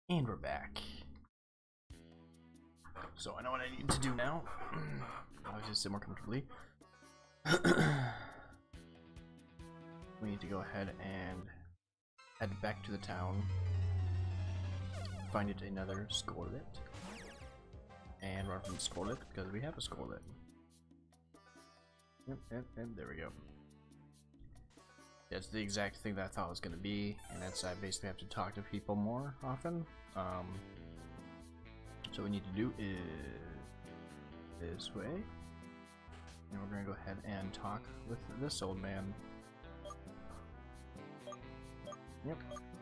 And we're back. So I know what I need to do now. I'll just sit more comfortably. We need to go ahead and head back to the town. Find it another Scorlet. And run from the Scorlet because we have a Scorlet. Yep, there we go. That's the exact thing that I thought it was going to be, and that's I basically have to talk to people more often. So what we need to do is this way, and we're going to go ahead and talk with this old man. Yep.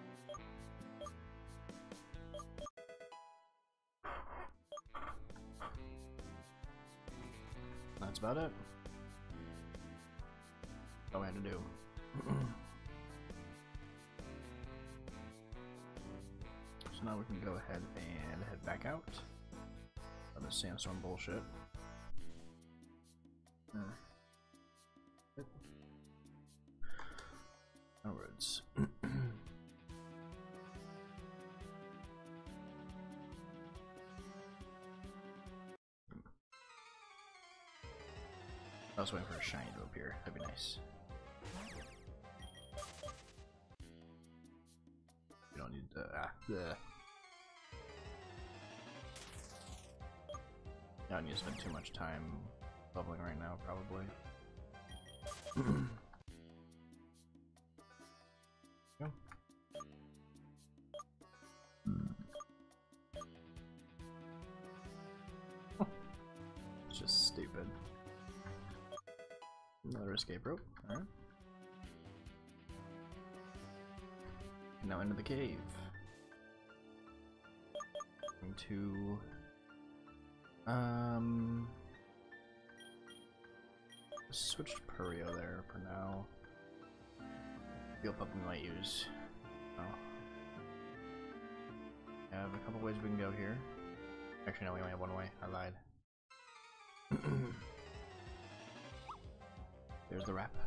That's about it. All we had to do. So now we can go ahead and head back out of the sandstorm bullshit. Onwards. I was waiting for a shiny to appear. That'd be nice. We don't need to. I don't need to spend too much time leveling right now, probably. Go. It's just stupid. Another escape rope. Alright. Now into the cave. Going to switch to Purio there for now. Feel pup we might use. Oh. I have a couple ways we can go here. Actually no, we only have one way. I lied. There's the wrap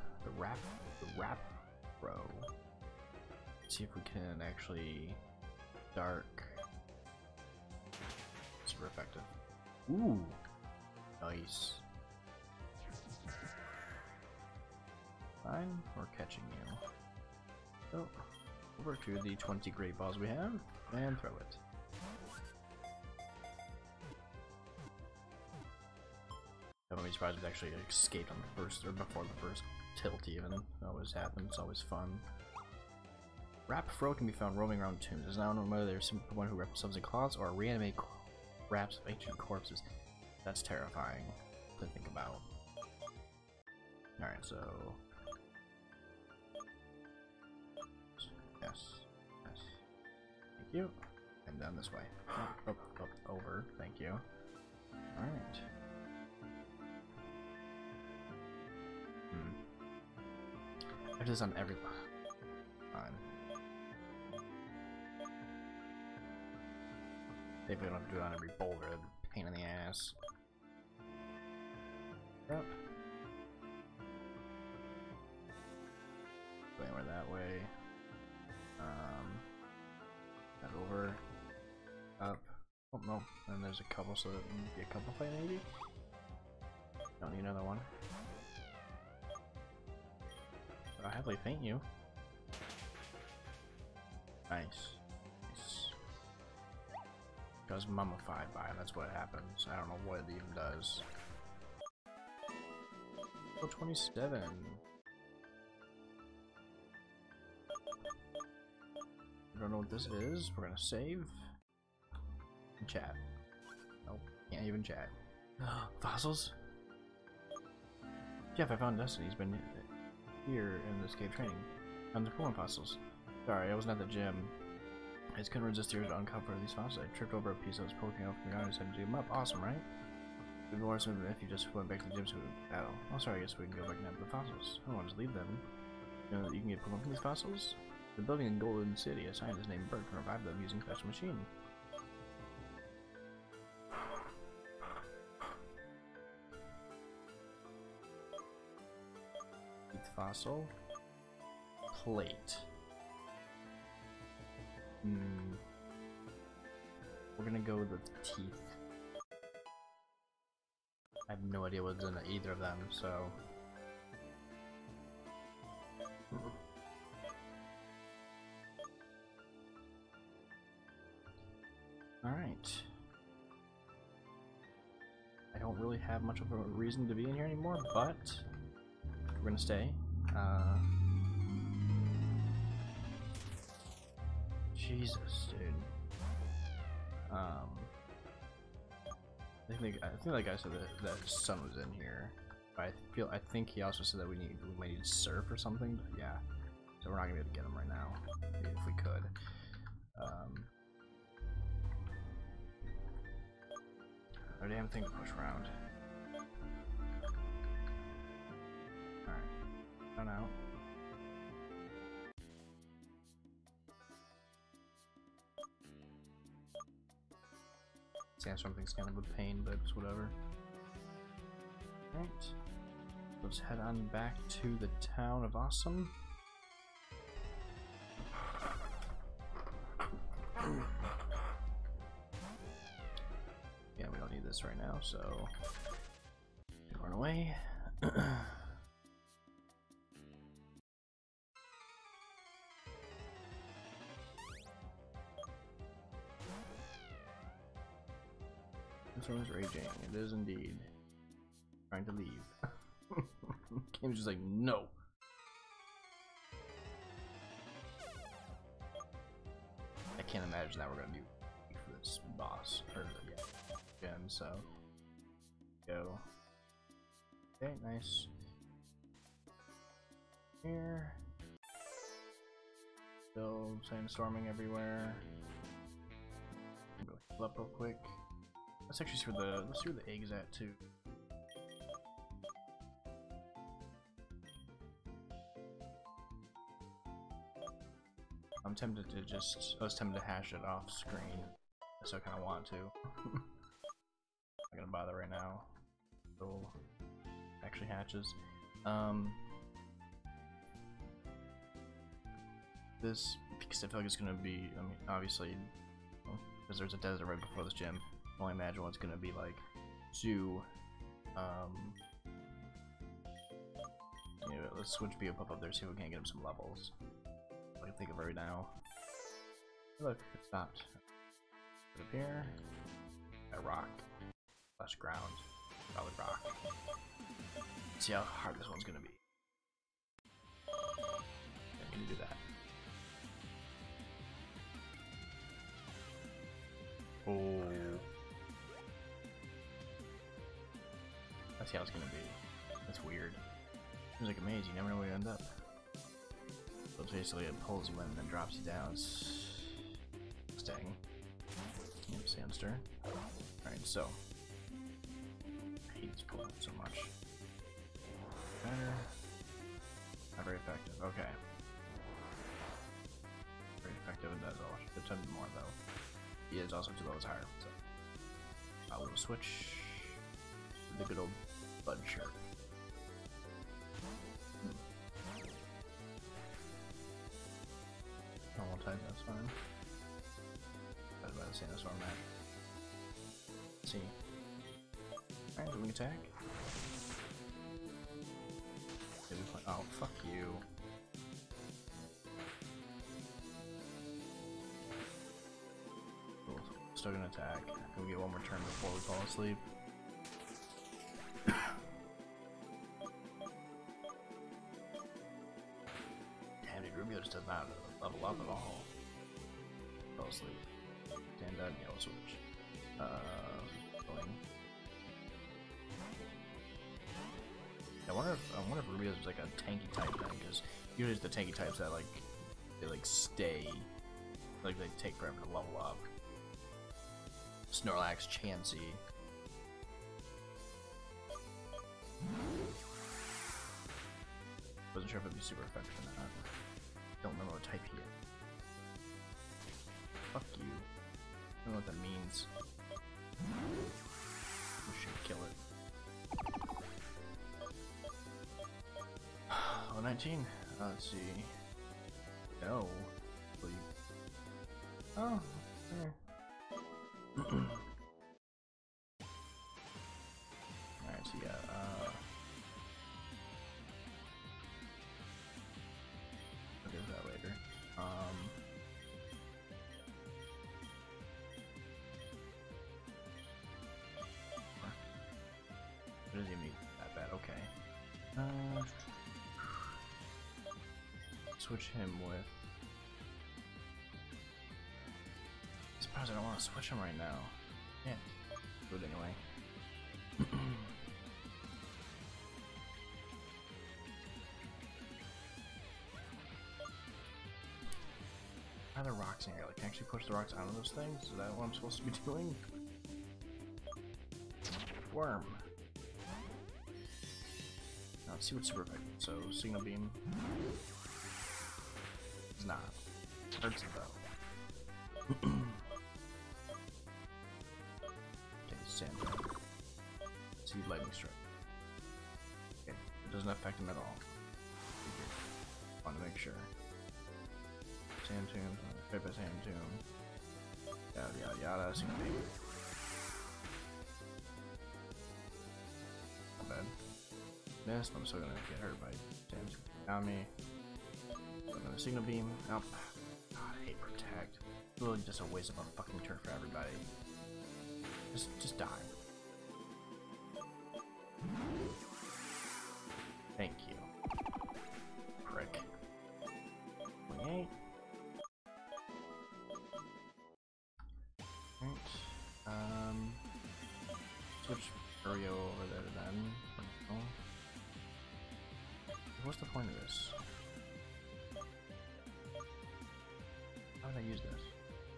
row. See if we can actually dark. Super effective. Ooh, nice. Fine, we're catching you. So, over to the 20 great balls we have, and throw it. I wouldn't be surprised if it actually escaped on the first, or before the first tilt even. That always happens, it's always fun. Wrap Fro can be found roaming around tombs. It is not known whether there's someone who wraps themselves in cloths or reanimate wraps of ancient corpses. That's terrifying to think about. Alright, so... Yes. Thank you. And down this way. Up, over. Thank you. Alright. I have this on every... Fine. Maybe we don't have to do it on every boulder. Pain in the ass. Yep. Go anywhere that way. Head over. Up. Oh no. And there's a couple, so that would be a couple fight maybe? Don't need another one. I'll happily paint you. Nice. Goes mummified by him, that's what happens. I don't know what it even does. Oh, 27. I don't know what this is. We're gonna save. And chat. Nope, can't even chat. Fossils? Jeff, I found Destiny. He's been here in this cave training. Found the Pokemon fossils. Sorry, I wasn't at the gym. I just couldn't resist the urge to uncover these fossils. I tripped over a piece that was poking out from the ground and decided to dig them up. Awesome, right? It would be more awesome if you just went back to the gym to battle. Oh, sorry, I guess we can go back and have the fossils. I don't want to leave them. You know that you can get Pokemon from these fossils? The building in Golden City, a scientist named Bert can revive them using a special machine. Eat fossil. Plate. go with the teeth. I have no idea what's in either of them, so. Alright. I don't really have much of a reason to be in here anymore, but we're gonna stay. Jesus, dude. I think that guy said that his son was in here. I think he also said that we might need to surf or something. But yeah, so we're not gonna be able to get him right now, if we could. Oh damn thing to push around. Alright, run out. Sandstorm thing's kind of a pain, but it's whatever. Alright. Let's head on back to the town of Awesome. Yeah, we don't need this right now, so run away. This one is raging. It is indeed. Trying to leave. Game's just like, no. I can't imagine that we're gonna do for this boss or yeah, gem. So go. Okay, nice. Here. Still sandstorming everywhere. Go heal up real quick. Let's actually see where the egg's at too. I'm tempted to I was tempted to hash it off screen, so I kind of want to. Not gonna bother right now. So actually hatches. This, because I feel like it's gonna be, I mean, obviously, because there's a desert right before this gym. I can only imagine what it's gonna be like to, anyway, let's switch Bio Pup up there, see if we can get him some levels. I can think of right now. Look, it stopped. Put up here. A rock. Less ground. Solid rock. Let's see how hard this one's gonna be. I'm gonna do that. Oh. Let's see how it's gonna be. That's weird. Seems like a maze, you never know where you end up. So basically it pulls you in and then drops you down. It's staying. Sandster. Alright, so. I hate this pulling so much. Better. Not very effective. Okay. Very effective and does all. Should have done more though. He is also 2 levels higher, so. I will switch to the good old Bud shirt. Normal type, that's fine. That's by the Sandstorm map. Let's see. Alright, do we attack? Did we play? Oh, fuck you. Cool. Still gonna attack. Can we get one more turn before we fall asleep? Damn, dude, Rubio just does not level up at all. Fall asleep. Stand up, yellow switch. Going. I wonder if Rubio's is like a tanky type thing, because usually it's the tanky types that like they like stay, like they take forever to level up. Snorlax, Chansey. Wasn't sure if it'd be super effective or not. Don't remember what type he is. Fuck you. I don't know what that means. We should kill it. Oh, 19. Let's see. No. Oh, there. Alright, so yeah, I'll get to that later. It doesn't even need that bad, okay. Switch him with... I suppose I don't want to switch him right now. Can't do it anyway. How are the rocks in here? Like, can I actually push the rocks out of those things? Is that what I'm supposed to be doing? Worm. Now, let's see what's super effective. So, Signal Beam. It's not. Hurts it though. Okay, Sand. See Lightning Strike. Okay, it doesn't affect him at all. Want to make sure. Sand Tomb, Paper Sand Tomb. Yada yada yada, Signal Beam. Not bad. Missed, I'm still gonna get hurt by Sand Tomb. Down me. I'm gonna Signal Beam. Nope. God, I hate Protect. Literally just a waste of a fucking turn for everybody. Just die. Thank you. Prick. 28. Right. Switch Furio over there then. Oh. What's the point of this? How would I use this?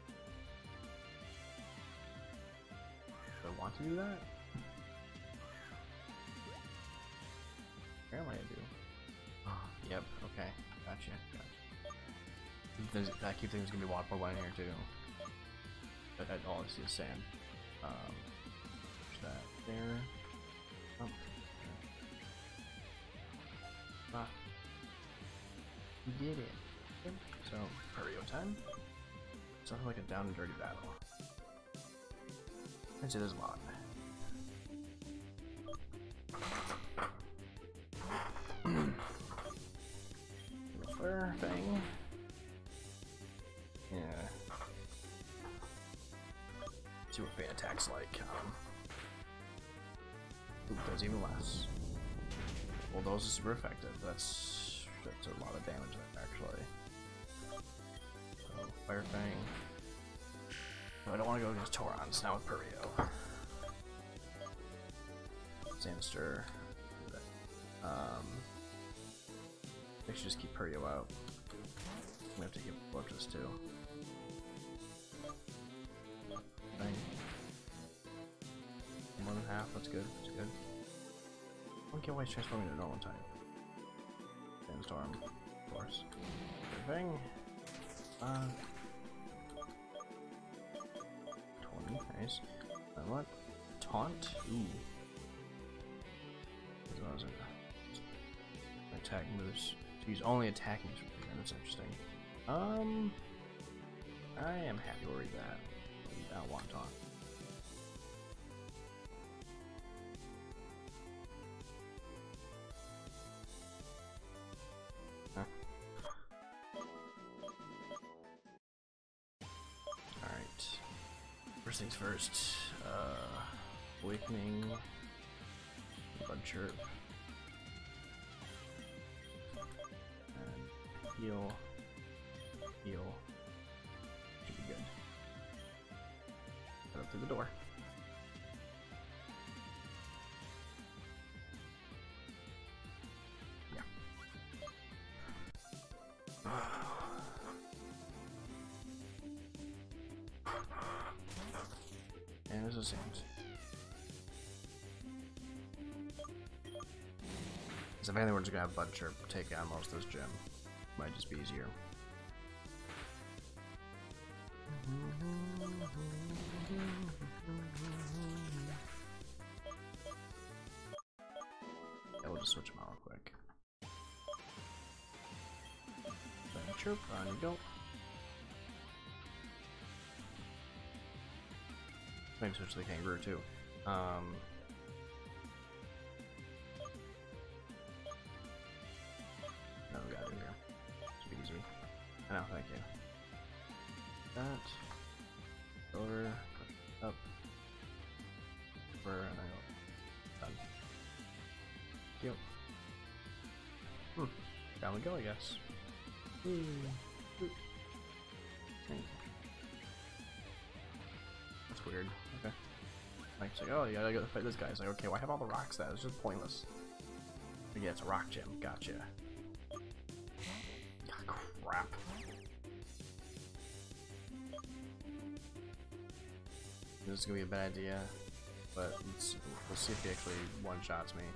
Do I want to do that? Apparently I do. Oh, yep, okay. Gotcha. I keep thinking there's gonna be water one in here too. But all I see is sand. Push that there. Oh. Ah. We did it. Okay. So, Furio time. Sounds like a down and dirty battle. I'd say there's a lot. Flare thing. Yeah. See what Fan Attack's like. Ooh, does even less. Well, those are super effective. That's a lot of damage there, actually. So, Fire Fang. No, I don't want to go against Torons, now with Purio. Sandster. I should just keep Purio out. We have to give this too. Bang. 1.5, that's good, that's good. I don't get why he's transforming to normal type. Sandstorm, of course. Bang. 20, nice. What? Taunt? Ooh. Those are attack moves. To use only attacking moves. That's interesting. I am happy to read that. I don't want taunt. Huh. Alright. First things first. Awakening. Blood Chirp. And heal. Heal. Should be good. Head up through the door. Yeah. And there's a sand. So if anything, we're just gonna have Blood Chirp take out most of this gym. Might just be easier. Yeah, we'll just switch them out real quick. Blood Chirp, on you go. Maybe switch to the kangaroo too. No, we gotta do here. Should be easy. I know, thank you. That. Over. Up. Over, and I go. Done. Thank you. Down we go, I guess. That's weird. Okay. Mike's like, oh, you gotta go fight this guy. It's like, okay, why have all the rocks that? It's just pointless. But yeah, it's a rock gym. Gotcha. Ah, crap. This is gonna be a bad idea, but we'll see if he actually one-shots me.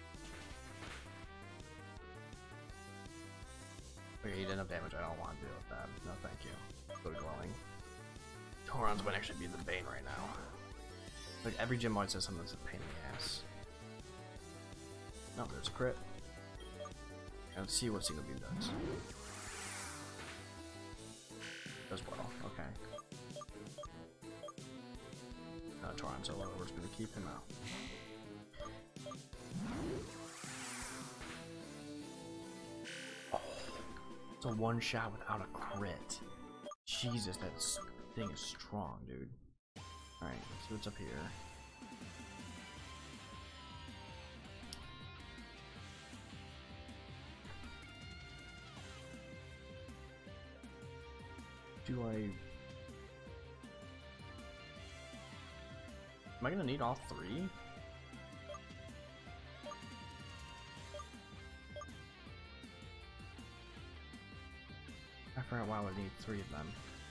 Okay, he did enough damage. I don't want to deal with that. No, thank you. Go to glowing. Torons might actually be the bane right now. Like every gym always says something that's a pain in the ass. No, there's a crit. Let's see what Single Beam does. Does well. Okay. Toron's so low. We're just gonna keep him out. It's a one shot without a crit. Jesus, that thing is strong, dude. Alright, let's see what's up here. Do I... Am I gonna need all three? I forgot why I would need three of them.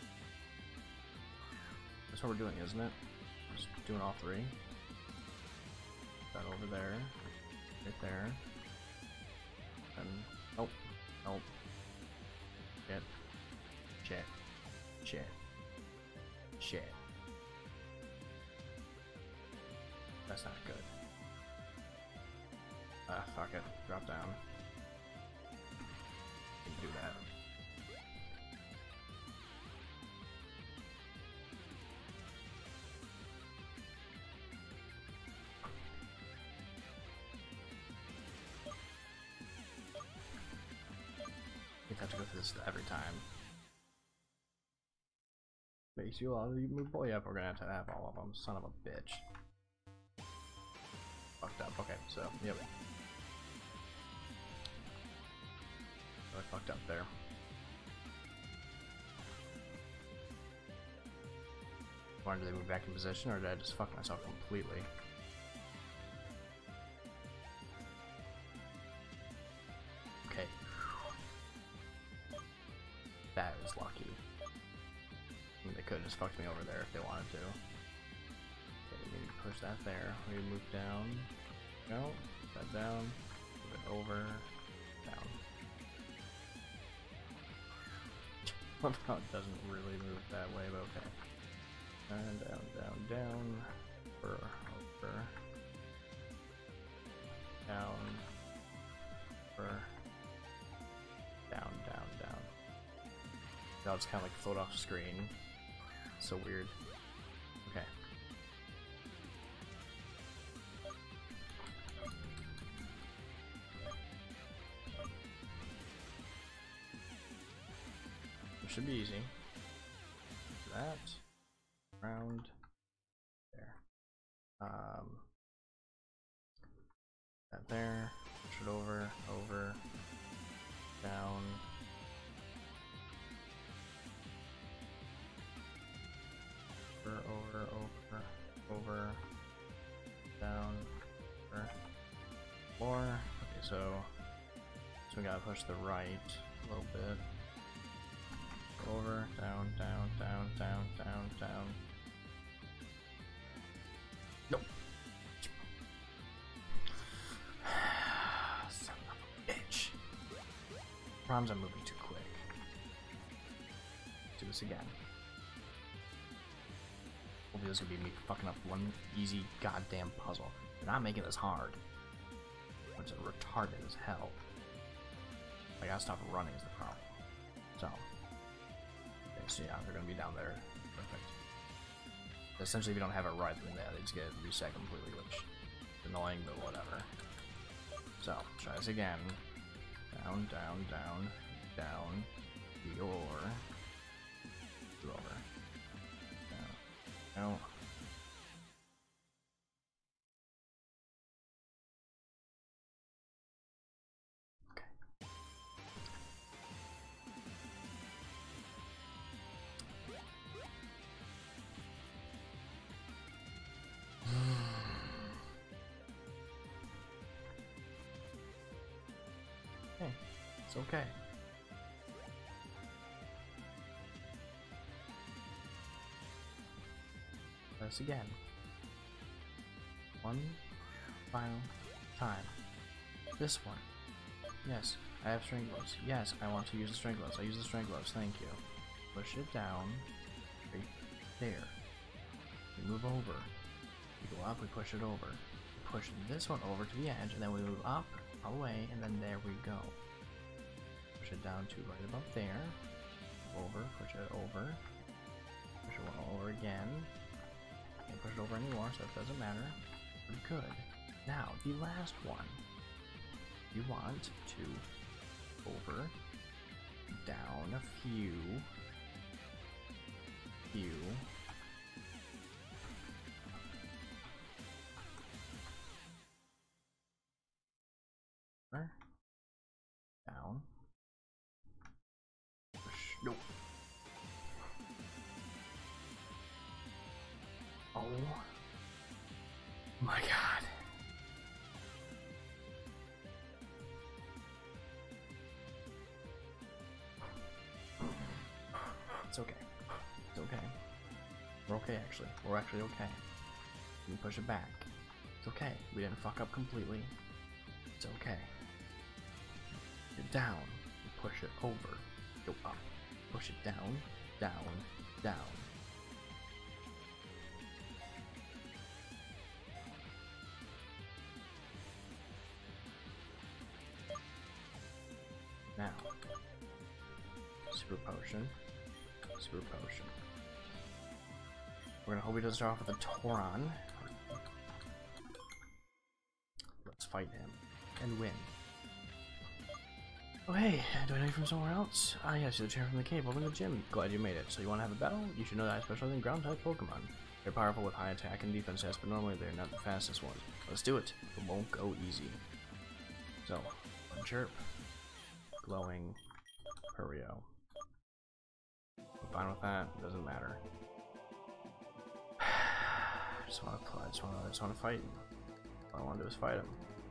That's what we're doing, isn't it? Just doing all three. That over there. Right there. And oh. Oh. Shit. Shit. Shit. Shit. That's not good. Ah, fuck it. Drop down. Can do that. We have to go through this every time. Makes you all you move. Boy, yep, we're gonna have to have all of them. Son of a bitch. Fucked up. Okay, so yep. I fucked up there. Wonder did they move back in position, or did I just fuck myself completely? Okay. That was lucky. I mean, they could have just fucked me over there if they wanted to. Okay, we need to push that there. We move down. No, that down. Move it over. Down. Somehow it doesn't really move that way, but okay. And down, down, down. Over, over. Down. Over. Down, down, down. Now it's kind of like float off screen. So weird. Okay. It should be easy. That. Round. There. That there. Push it over. Over. Down. Over, over, down, over, floor. Okay, so we gotta push the right a little bit. Over, down, down, down, down, down, down. Nope. Son of a bitch. Problems, I'm moving too quick. Do this again. Hopefully this will be me fucking up one easy goddamn puzzle. They're not making this hard. Which is retarded as hell. I gotta stop running is the problem. So. Okay, so yeah, they're gonna be down there. Perfect. Essentially, if you don't have it right, then they just get reset completely, which is annoying, but whatever. So, try this again. Down, down, down, down. Your. Over. Down. No. Okay, it's okay. Press again. One final time. This one. Yes, I have string gloves. Yes, I want to use the string gloves. I use the string gloves. Thank you. Push it down. Right there. We move over. We go up, we push it over. We push this one over to the edge, and then we move up, all the way, and then there we go. Push it down to right about there. Over, push it over. Push it one over again. Can't push it over anymore, so it doesn't matter. Pretty good. Now, the last one. You want to over, down a few, down, push, nope. Oh my god. It's okay. It's okay. We're okay, actually. We're actually okay. We can push it back. It's okay. We didn't fuck up completely. It's okay. Get down. Push it over. Go up. Push it down. Down. Down. Now. Super potion. Super potion. We're gonna hope he doesn't start off with a Tauron. Let's fight him and win. Oh hey, do I know you from somewhere else? Ah yes, you're the chair from the cave. Welcome to the gym. Glad you made it. So you want to have a battle? You should know that I specialize in ground type Pokemon. They're powerful with high attack and defense stats, but normally they're not the fastest ones. Let's do it. It won't go easy. So, Chirp, Glowing, Purio. I'm fine with that. Doesn't matter. I just want to play. I just want to fight. All I want to do is fight him.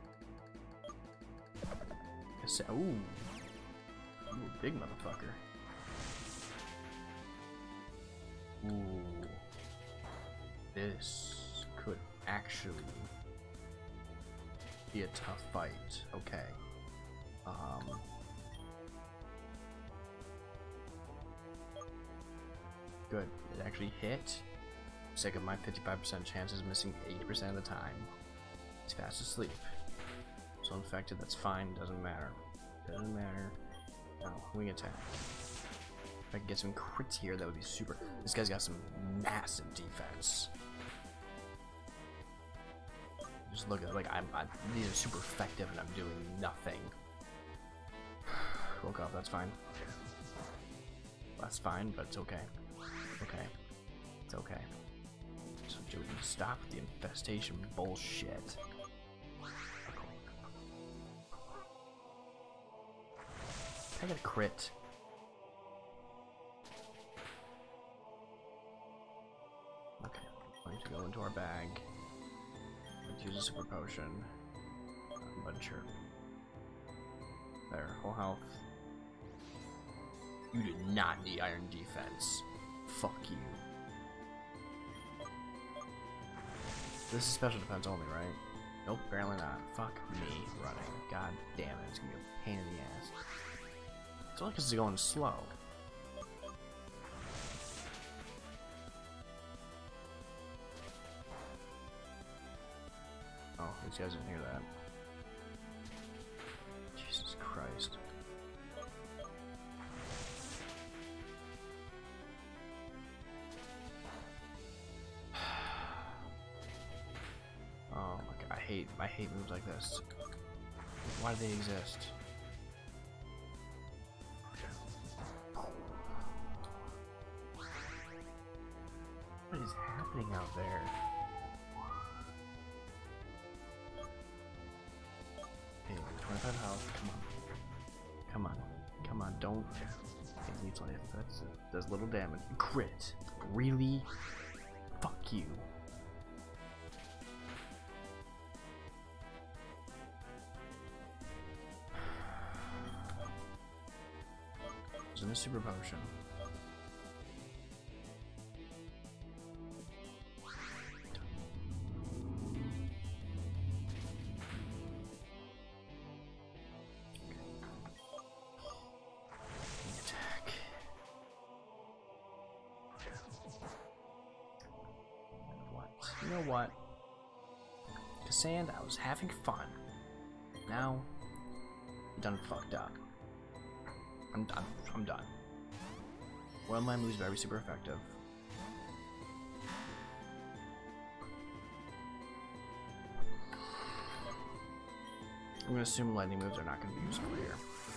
Ooh, big motherfucker. Ooh, this could actually be a tough fight. Okay. Good. It actually hit. Sake of my 55% chances missing 80% of the time. He's fast asleep. So infected, that's fine, doesn't matter. Doesn't matter. No, wing attack. If I could get some crits here, that would be super. This guy's got some massive defense. Just look at, like, these are super effective and I'm doing nothing. Woke up, that's fine. That's fine, but it's okay. Okay. It's okay. So, dude, stop the infestation bullshit. I got a crit. Okay, going to go into our bag. Let's use a super potion. Buncher. There, full health. You did not need iron defense. Fuck you. This is special defense only, right? Nope, apparently not. Fuck me running. God damn it, it's gonna be a pain in the ass. It's only because it's going slow. Oh, these guys didn't hear that. Jesus Christ. hate moves like this. Why do they exist? What is happening out there? Hey, 25 health. Come on. Come on. Come on. Don't. It needs life. Does little damage. Crit. Really? Fuck you. It's in a super potion. Attack. What? You know what? Cassandra, I was having fun. Now, you done fucked up. I'm done. I'm done. One of my moves very super effective. I'm gonna assume lightning moves are not gonna be useful here.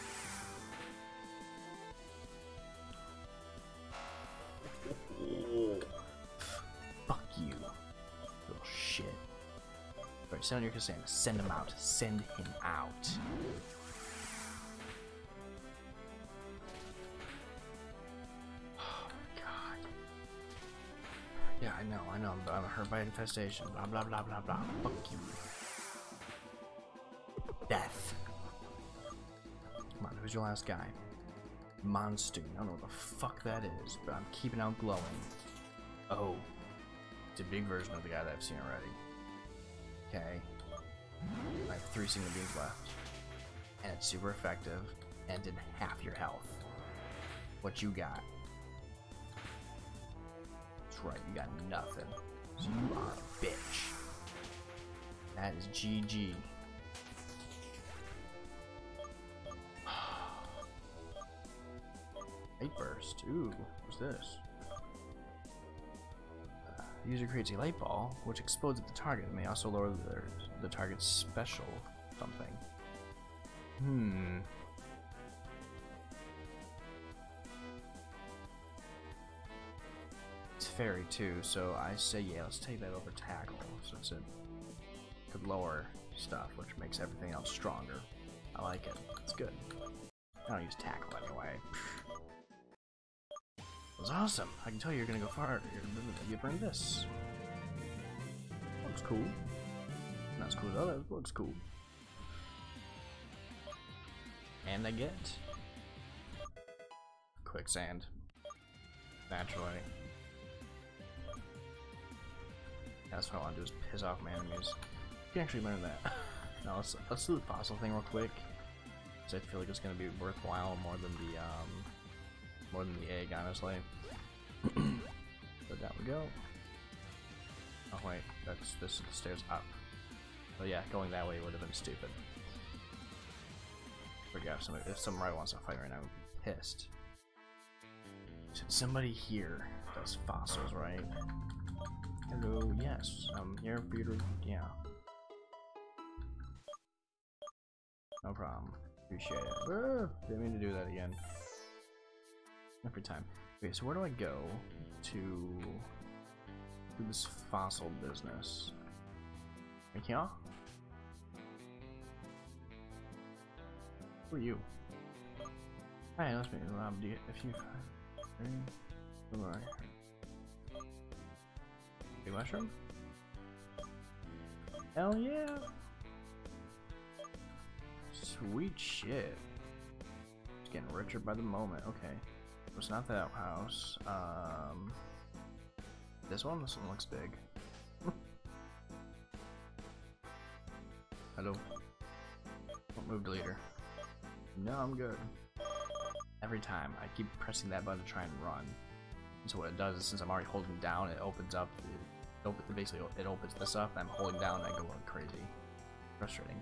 Fuck you, little shit. Alright, send on your Cassandra. Send him out. Send him out. Yeah, I know, but I'm hurt by infestation. Blah blah blah blah blah. Fuck you. Death. Come on, who's your last guy? Monster. I don't know what the fuck that is, but I'm keeping out glowing. Oh. It's a big version of the guy that I've seen already. Okay. I have 3 single beams left. And it's super effective, and did half your health. What you got? Right, you got nothing. So you are a bitch. That is GG. Light burst. Ooh, what's this? The user creates a light ball, which explodes at the target. It may also lower the target's special something. Fairy too, so I say yeah, let's take that over tackle since it could lower stuff, which makes everything else stronger. I like it. It's good. I don't use tackle anyway. It was awesome. I can tell you're gonna go far. You bring this. Looks cool. Not as cool as others, but looks cool. And I get quicksand. Naturally. That's what I want to do, is piss off my enemies. You can actually learn that. Now let's do the fossil thing real quick, because I feel like it's gonna be worthwhile more than the egg, honestly. So down we go. Oh wait, this is the stairs up. So yeah, going that way would have been stupid. Forget if somebody wants to fight right now, I'd be pissed. Somebody here does fossils, right? Hello, yes, I'm here for you to, yeah. No problem. Appreciate it. Didn't mean to do that again. Every time. Okay, so where do I go to do this fossil business? Right here? Who are you? Hi, let's make it if you. Big mushroom? Hell yeah! Sweet shit. It's getting richer by the moment. Okay. It's not that house. This one looks big. Hello. Don't move, deleter. No, I'm good. Every time I keep pressing that button to try and run. And so what it does is, since I'm already holding down, it opens up. Basically, it opens this up. I'm holding down, and I go crazy. Frustrating.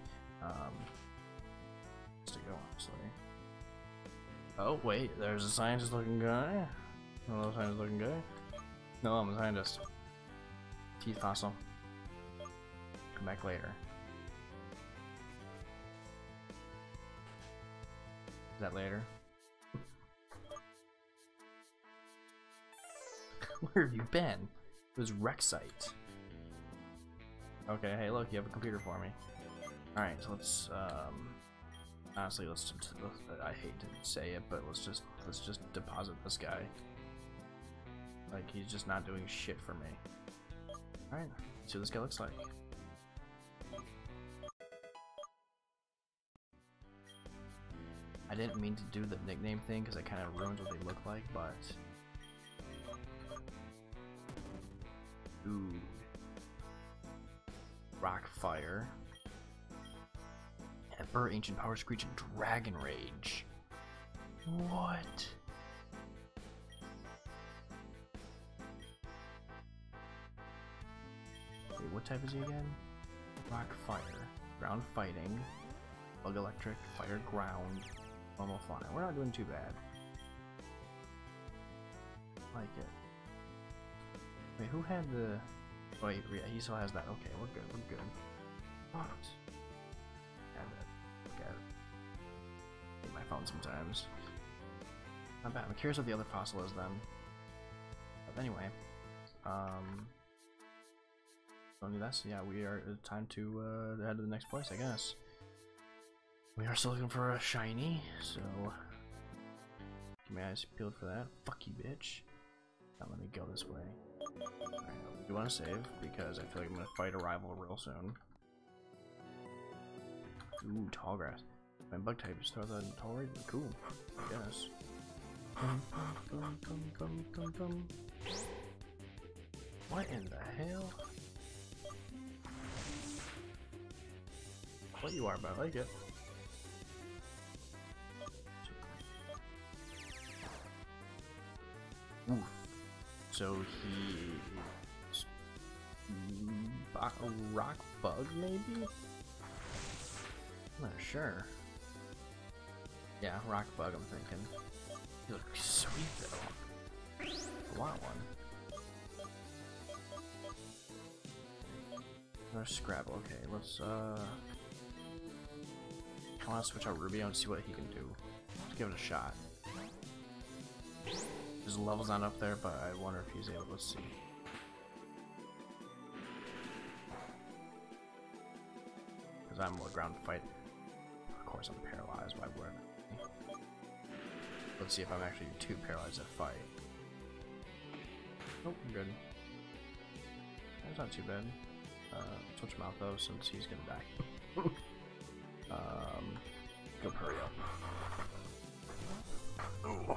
Just to go, honestly. Oh wait, there's a scientist-looking guy. Hello, scientist-looking guy. No, I'm a scientist. Teeth fossil. Come back later. that later. Where have you been? It was Rexite. Okay, hey look, you have a computer for me. Alright, so let's honestly let's I hate to say it, but let's just deposit this guy. Like, he's just not doing shit for me. Alright, let's see what this guy looks like. I didn't mean to do the nickname thing because it kind of ruins what they look like, but ooh, Rockfire, Emperor, Ancient Power, Screech, and Dragon Rage. What? Wait, what type is he again? Rockfire, Ground Fighting, Bug Electric, Fire Ground, Normal Flying. We're not doing too bad. Like it. Wait, who had the... Wait, yeah, he still has that. Okay, we're good, we're good. What? Look at it. Hate my phone sometimes. Not bad. I'm curious what the other fossil is then. But anyway, don't do that. So yeah, we are time to head to the next place, I guess. We are still looking for a shiny, so keep my eyes peeled for that. Fuck you, bitch. Now let me go this way. Alright, we do want to save because I feel like I'm gonna fight a rival real soon. Ooh, tall grass. My bug type is throw that in tall rage. Cool, I guess. What in the hell? What you are, but I like it. Oof. So he is a rock bug, maybe? I'm not sure. Yeah, rock bug, I'm thinking. He looks sweet though. I want one. Another Scrabble. Okay, let's I want to switch out Rubio and see what he can do. Let's give it a shot. His level's not up there, but I wonder if he's able to see. Because I'm more ground fight. Of course, I'm paralyzed. Why wouldn't I? Let's see if I'm actually too paralyzed to fight. Nope, I'm good. That's not too bad. Switch him out though, since he's gonna die. Go hurry up. Oh.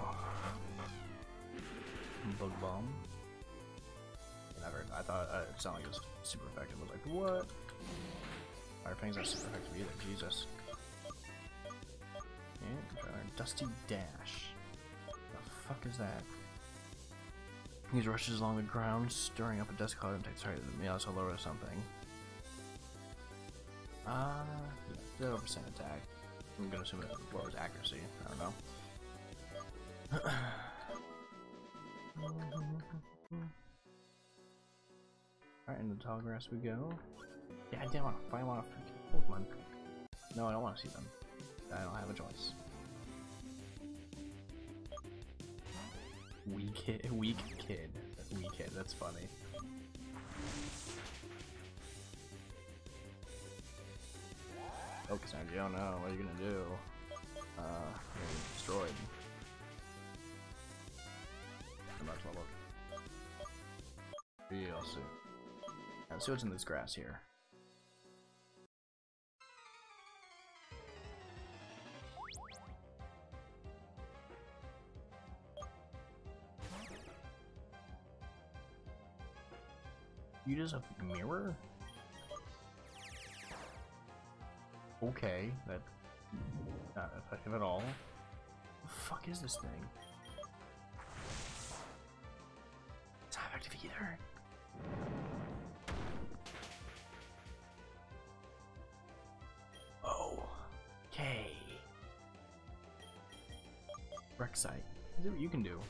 Bug bomb. Never. I thought it sounded like it was super effective. I was like, what? Fire Fang's not super effective either. Jesus. And Dusty Dash. The fuck is that? He rushes along the ground, stirring up a dust cloud and takes target. Yeah, so lower or something. Yeah, 0% attack. I'm gonna assume it lowers accuracy. I don't know. Alright, in the tall grass we go. Yeah, I didn't want to find one of freaking Pokemon. No, I don't want to see them. I don't have a choice. Weak kid. Weak kid. That's funny. Focus energy. Oh no, what are you gonna do? You're destroyed. I'm about to level up. Real soon. Let's see what's in this grass here. You just have a mirror? Okay, that's not effective at all. What the fuck is this thing? It's not effective either. Oh, okay. Rexite. See what you can do.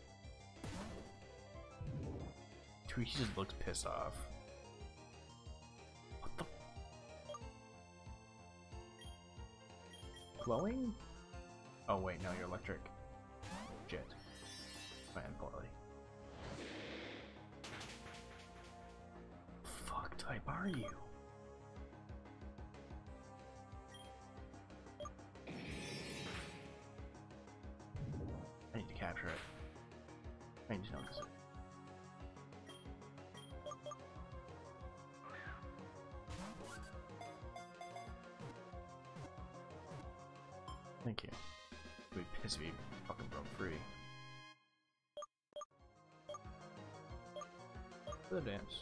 Dude, he just looks pissed off. What the? Glowing? Oh wait, no, you're electric. Shit. Man, poorly. Fuck type are you? I need to capture it. I need to notice it. Thank you. It would be pissed if he fucking broke free. For the dance.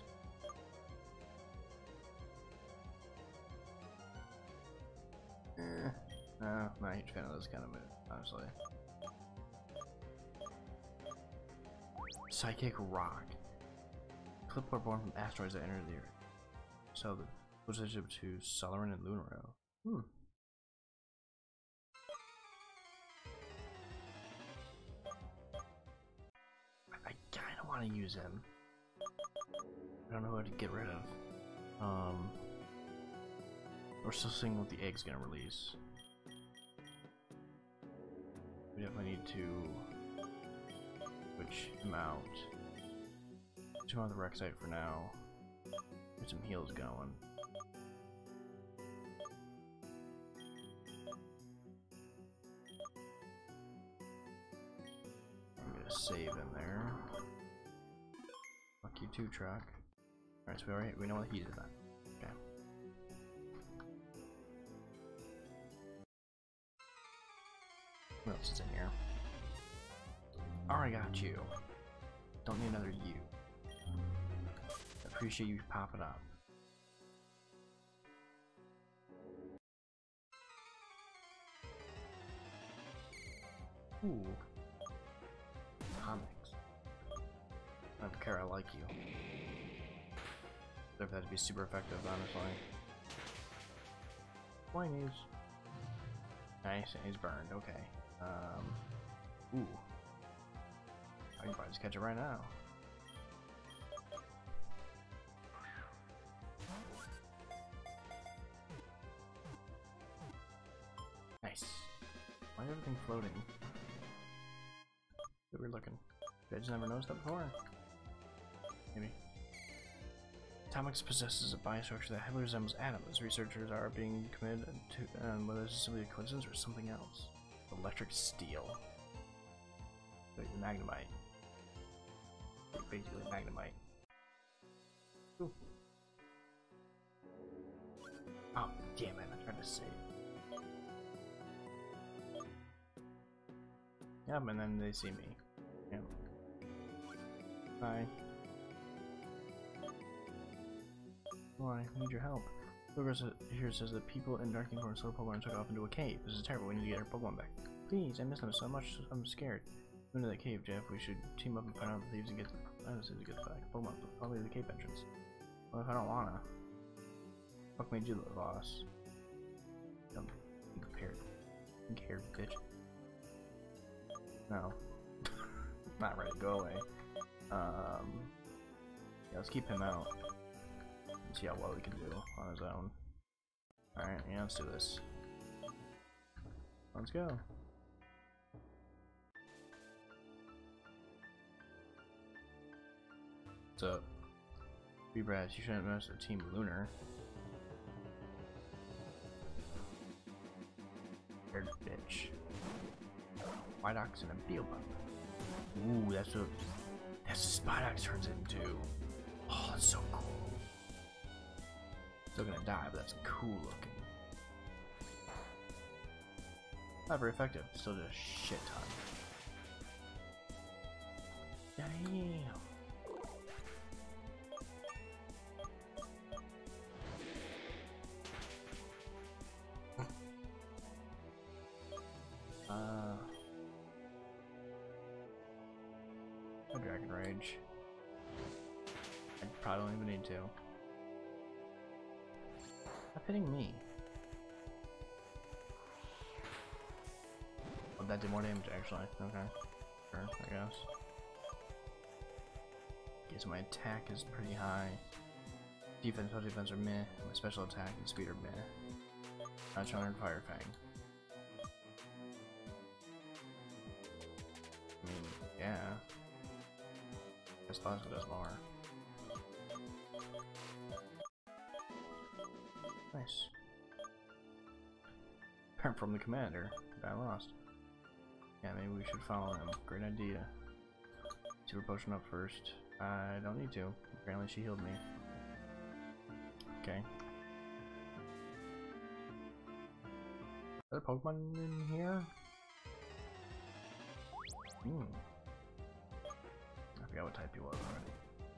No, not a huge fan of this kind of move, honestly. Psychic Rock. Clipboard born from asteroids that enter the Earth. So the position to Solaran and Lunaro. I kinda wanna use him. I don't know who to get rid of. We're still seeing what the egg's gonna release. We definitely need to switch him out. Switch him out of the Rek'Site for now. Get some heals going. I'm gonna save in there. Fuck you too, truck. Alright, so we know what he did that. Okay. What else is in here? Alright, got you. Don't need another you. Appreciate you popping up. Ooh. Comics. I don't care, I like you. If that to be super effective, honestly. Whinies. Nice, and he's burned, okay. Ooh. I can probably just catch it right now. Nice. Why is everything floating? Weird looking. I just never noticed that before. Maybe. Atomics possesses a biostructure that heavily resembles atoms. Researchers are being committed to whether this is simply a coincidence or something else. Electric steel. Like magnemite. Basically magnemite. Ooh. Oh, damn it, I tried to save. Yep, and then they see me. Yep. Hi. Why? I need your help. Progress here says that people in Dark Kingdom stole Pokemon and took off into a cave. This is terrible. We need to get our Pokemon back. Please, I miss them so much. I'm scared. Go into that cave, Jeff. We should team up and find out the thieves and get back. Pokemon, probably the cave entrance. Well, if I don't wanna. Fuck made you the boss. Dumb, pink-haired bitch. No. Not ready. Go away. Yeah, let's keep him out. Let's see how well he can do on his own. Alright, yeah, let's do this. Let's go. What's up? Brats, you shouldn't mess with Team Lunar. Weird bitch. White Ox and a Beelbump. Ooh, that's what Spidox turns into. Oh, that's so cool. Still gonna die, but that's cool looking. Not very effective, still did a shit ton. Damn. No Dragon Rage. I probably don't even need to. Stop hitting me. Oh, that did more damage actually. Okay. Sure, I guess. Okay, so my attack is pretty high. Defense, special defense are meh. My special attack and speed are meh. Not stronger than Fire Fang. Yeah. Guess Plasma does more. Nice. Apart from the commander, but I lost. Yeah, maybe we should follow him. Great idea. Super potion up first. I don't need to. Apparently she healed me. Okay. Is there a Pokemon in here? I forgot what type he was already.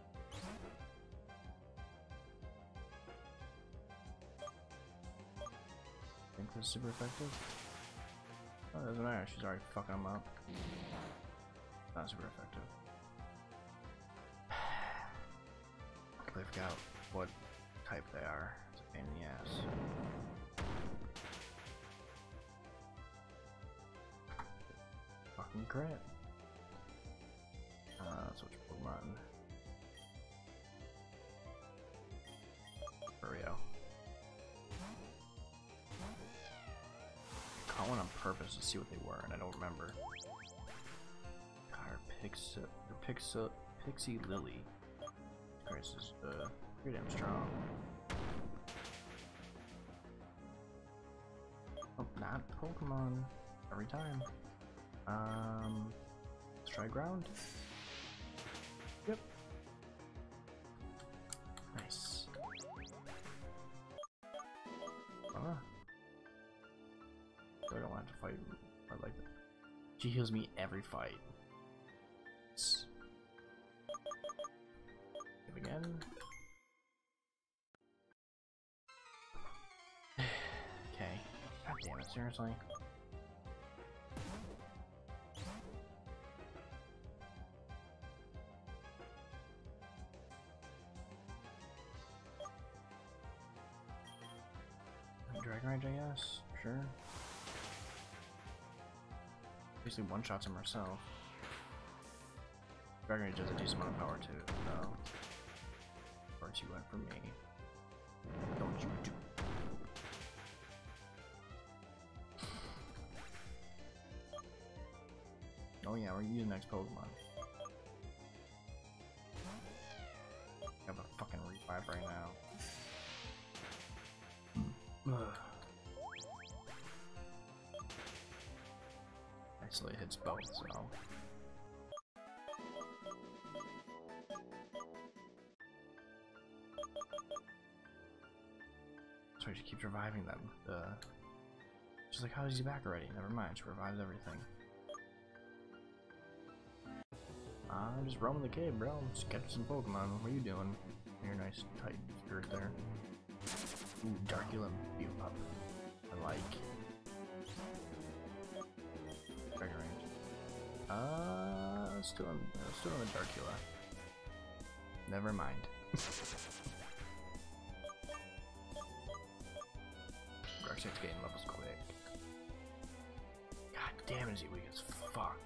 Think this is super effective? Oh, it doesn't matter. She's already fucking him up. Not super effective. I completely forgot what type they are. It's a pain in the ass. Fucking crit. Switch Pokemon. Burrito. I caught one on purpose to see what they were, and I don't remember. God, Pixie Lily. This is pretty damn strong. Oh, not Pokemon every time. Let's try ground. Yep. Nice. I don't want to fight or like that. She heals me every fight. Give again. Okay. God damn it, seriously. Dragon Rage, I guess? Sure. Basically one-shots him herself. Dragon Rage has a decent amount of power too, though. Of course you went for me. Don't you do. Oh yeah, we're using next Pokemon. I have a fucking revive right now. Actually, it hits both, so. So she keeps reviving them. She's like, how is he back already? Never mind, she revives everything. I'm just roaming the cave, bro. Just catching some Pokemon. What are you doing? You're a nice tight spirit there. Ooh, Darkula beat up. I like. Dragon Range. Still in the Darkula. Never mind. Darkseid's getting levels quick. God damn it, is he weak as fuck.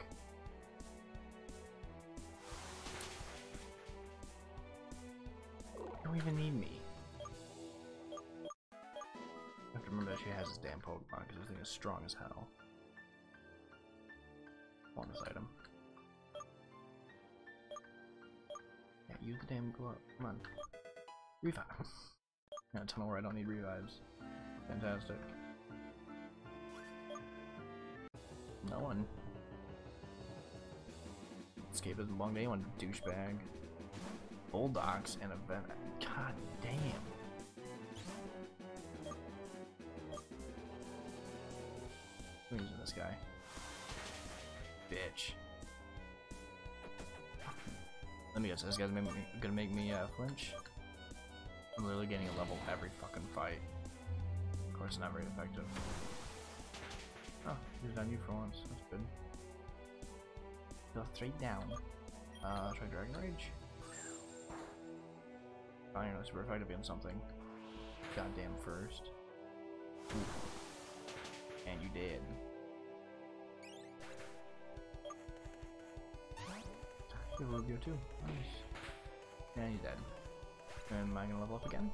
You don't even need me. I have to remember that she has this damn Pokemon because this thing is strong as hell. I want this item. Yeah, use the damn glove. Come on. Revive. Yeah, tunnel where I don't need revives. Fantastic. No one. Escape doesn't belong to anyone, douchebag. Bulldogs and event. God damn. I'm using this guy. Bitch. Let me guess, this guy's gonna make me flinch? I'm literally getting a level every fucking fight. Of course, not very effective. Oh, he's on you for once. That's good. Go straight down. Try Dragon Rage. I don't know, super effective on something. Goddamn first. Ooh. And you did. You have Rubio too. Nice. And he's dead. And am I gonna level up again?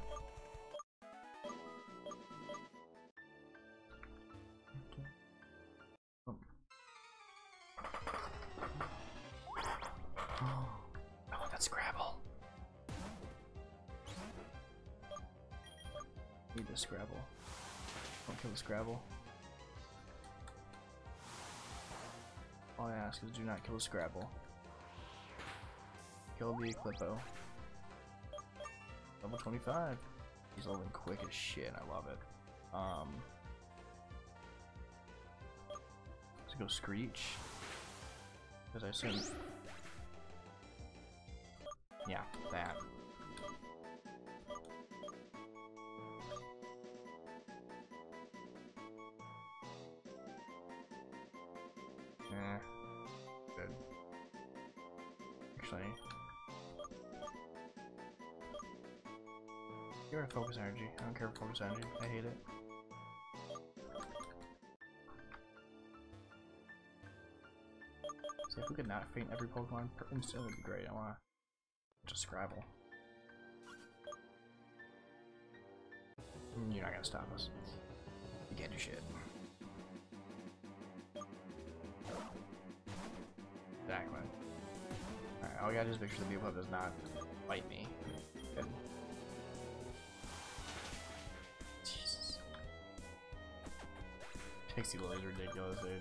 Need to Scrabble. Don't kill the Scrabble. All I ask is do not kill the Scrabble. Kill the Eclippo. Level 25. He's leveling quick as shit. I love it. Let's go Screech. Because I assume. Yeah, that. Good. Actually, you're a focus energy. I don't care for focus energy. I hate it. See if we could not faint every Pokemon instantly, would be great. I wanna just Scrabble. You're not gonna stop us. You can't do shit. Exactly. Alright, all we gotta do is make sure the Beeplup does not bite me. Good. Jesus. Pixie Lily is ridiculous, dude.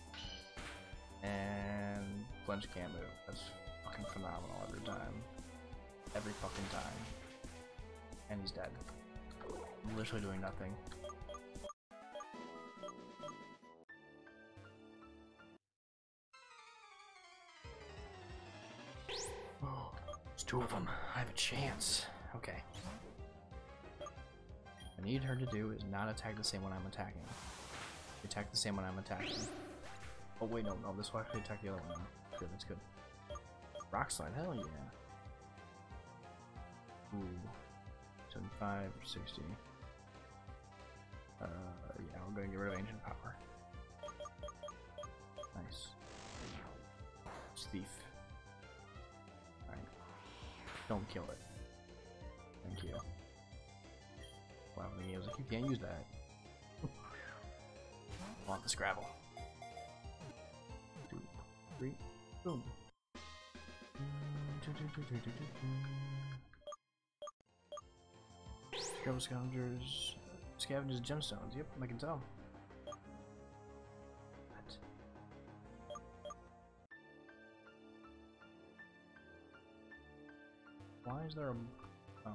And Flinch can't move. That's fucking phenomenal every time. Every fucking time. And he's dead. I'm literally doing nothing. Oh, there's two of them. I have a chance. Okay. What I need her to do is not attack the same one I'm attacking. Attack the same one I'm attacking. Oh wait, no, this will actually attack the other one now. Good, that's good. Rock Slide, hell yeah. Ooh. 75 or 60. Yeah, we're gonna get rid of Ancient Power. Nice. It's Thief. Alright. Don't kill it. Thank you. Wow, I was like, you can't use that. I want the Scrabble. 2, 3, boom. Scrabble Scavengers gemstones. Yep, I can tell. What? Why is there a... Oh.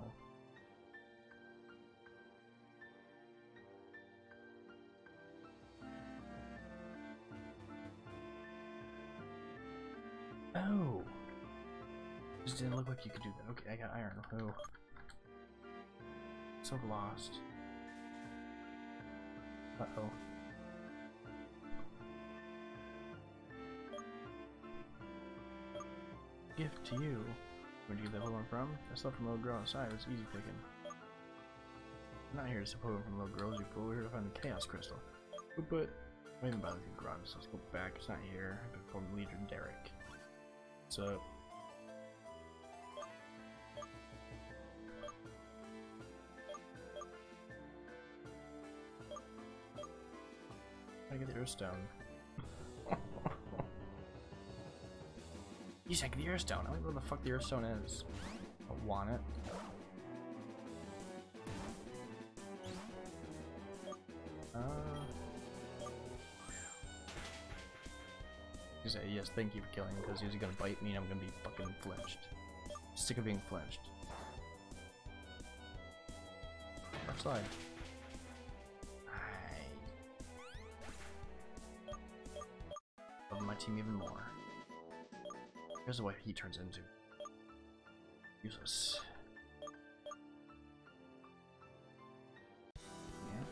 Oh! Just didn't look like you could do that. Okay, I got iron. Oh. So lost. Uh-oh. Gift to you. Where'd you get that Pokemon from? I slept from Little Girl outside. It was easy picking. I'm not here to support Pokemon from Little Girls, you fool. We're here to find the Chaos Crystal. But I even bother the garage, so let's go back. It's not here. I've been called Leader Derek. What's up? I get the Earthstone. You said the Earthstone. I don't know what the fuck the Earthstone is. I want it. He said, yes, thank you for killing him, because he's gonna bite me and I'm gonna be fucking flinched. Sick of being flinched. Rock Slide. Love my team even more. Here's what he turns into. Useless. Yeah.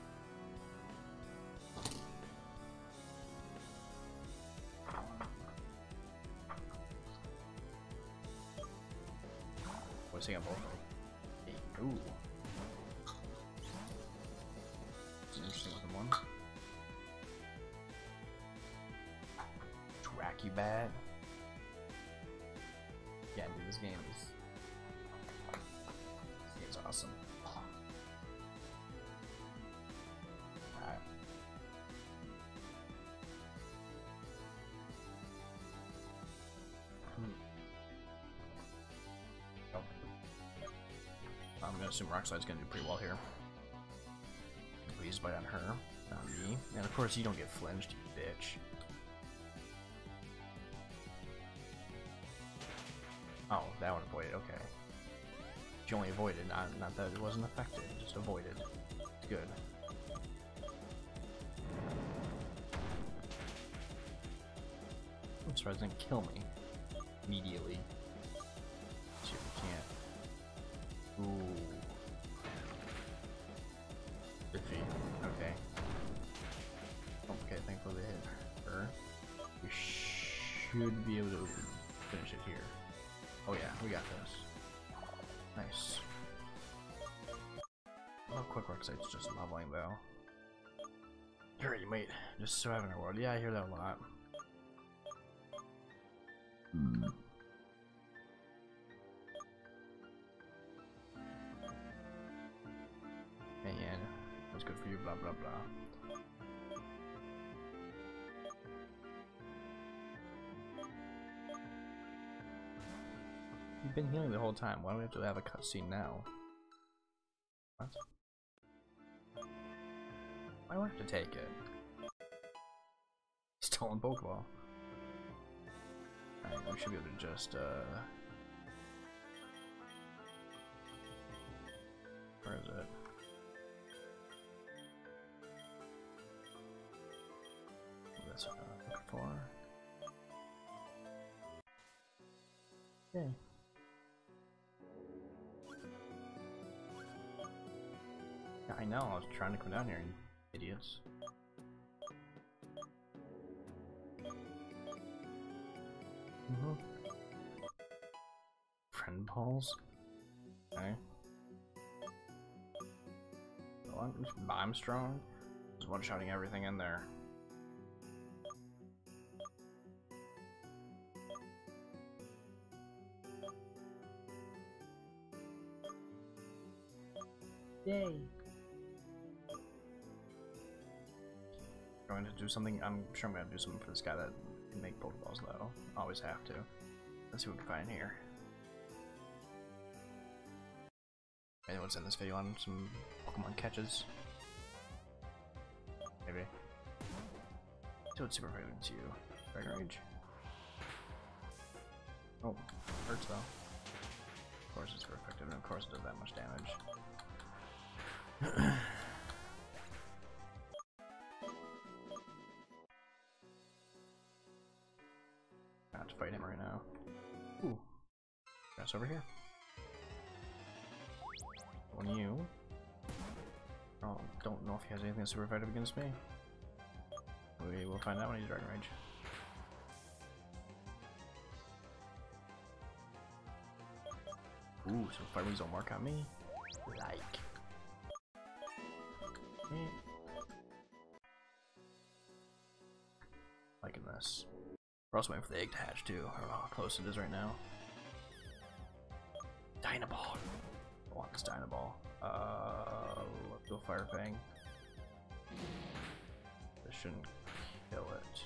What's he got both? Hey, ooh. This is interesting looking one. Tracky bad. Yeah, dude, this game is awesome. Alright. Oh. I'm gonna assume Rock Slide's gonna do pretty well here. Please bite on her, not me. And of course you don't get flinched, you bitch. Oh, that one avoided, okay. She only avoided, not that it wasn't affected, just avoided. Good. I'm surprised it didn't kill me immediately. See if we can't. Ooh. Iffy. Okay. Okay, thankfully they hit her. We should be able to finish it here. Oh yeah, we got this. Nice. Oh, quick work site's just leveling though. Hurry, mate. Just surviving our world. Yeah, I hear that a lot. And that's good for you, blah blah blah. You've been healing the whole time. Why do we have to have a cutscene now? What? Why do I have to take it? Stolen Pokeball. Alright, we should be able to just, where is it? That's what I'm looking for. Okay. Yeah, I know, I was trying to come down here, idiots. Friend balls? Okay. I'm strong. Just one-shotting everything in there. Yay! Going to do something. I'm sure I'm going to do something for this guy that can make Pokeballs though. Always have to. Let's see what we can find here. Anyone's in this video on some Pokemon catches? Maybe. So it's super favorite to you. Dragon Rage. Oh, hurts though. Of course it's very effective, and of course it does that much damage. I have to fight him right now. Ooh. That's over here. One you. Oh, don't know if he has anything super effective against me. We will find out when he's Dragon Rage. Ooh, so fire moves don't work on me. Like. Liking this. We're also waiting for the egg to hatch too. I don't know how close it is right now. Dynaball. I want this Dynaball. Let's go Fire Fang. This shouldn't kill it.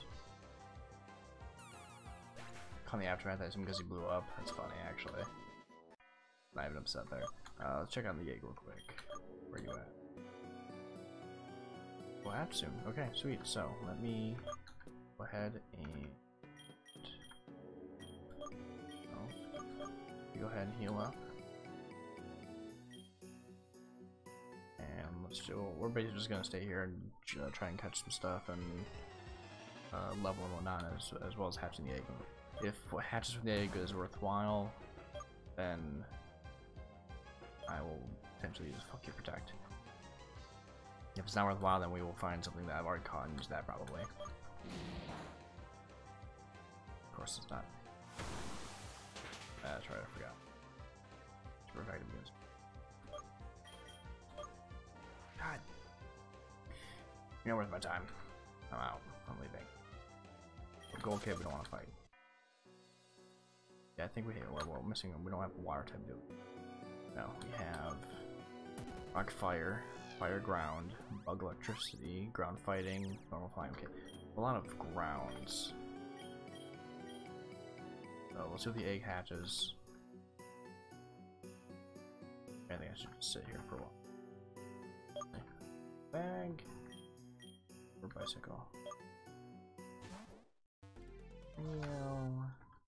On the aftermath, I assume because he blew up. That's funny, actually. Not even upset there. Let's check out the egg real quick. Where you at? We'll hatch soon. Okay, sweet. So let me go ahead and go ahead and heal up. And let's do. We're basically just gonna stay here and try and catch some stuff and level and whatnot, as well as hatching the egg. If what hatches from the egg is worthwhile, then I will potentially use Fuck You Protect. If it's not worthwhile, then we will find something that I've already caught and use that probably. Of course it's not. That's right, I forgot. It's perfect against. God. You're not worth my time. I'm out. I'm leaving. We're Gold Kid, we don't want to fight. Yeah, I think we're missing them. We don't have water type do it. No, we have Rock Fire, Fire Ground, Bug Electricity, Ground Fighting, Normal Flying. Okay, a lot of grounds. So let's see if the egg hatches. I think I should just sit here for a while. Okay. Bag. Or bicycle. Meow.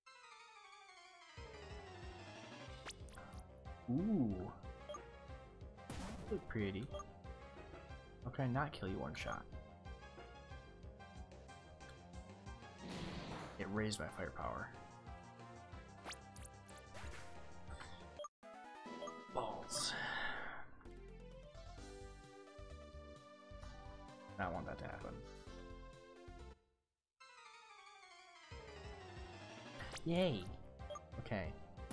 Ooh. Look pretty. How can I not kill you one shot? It raised my firepower. Balls. I don't want that to happen. Yay! Okay.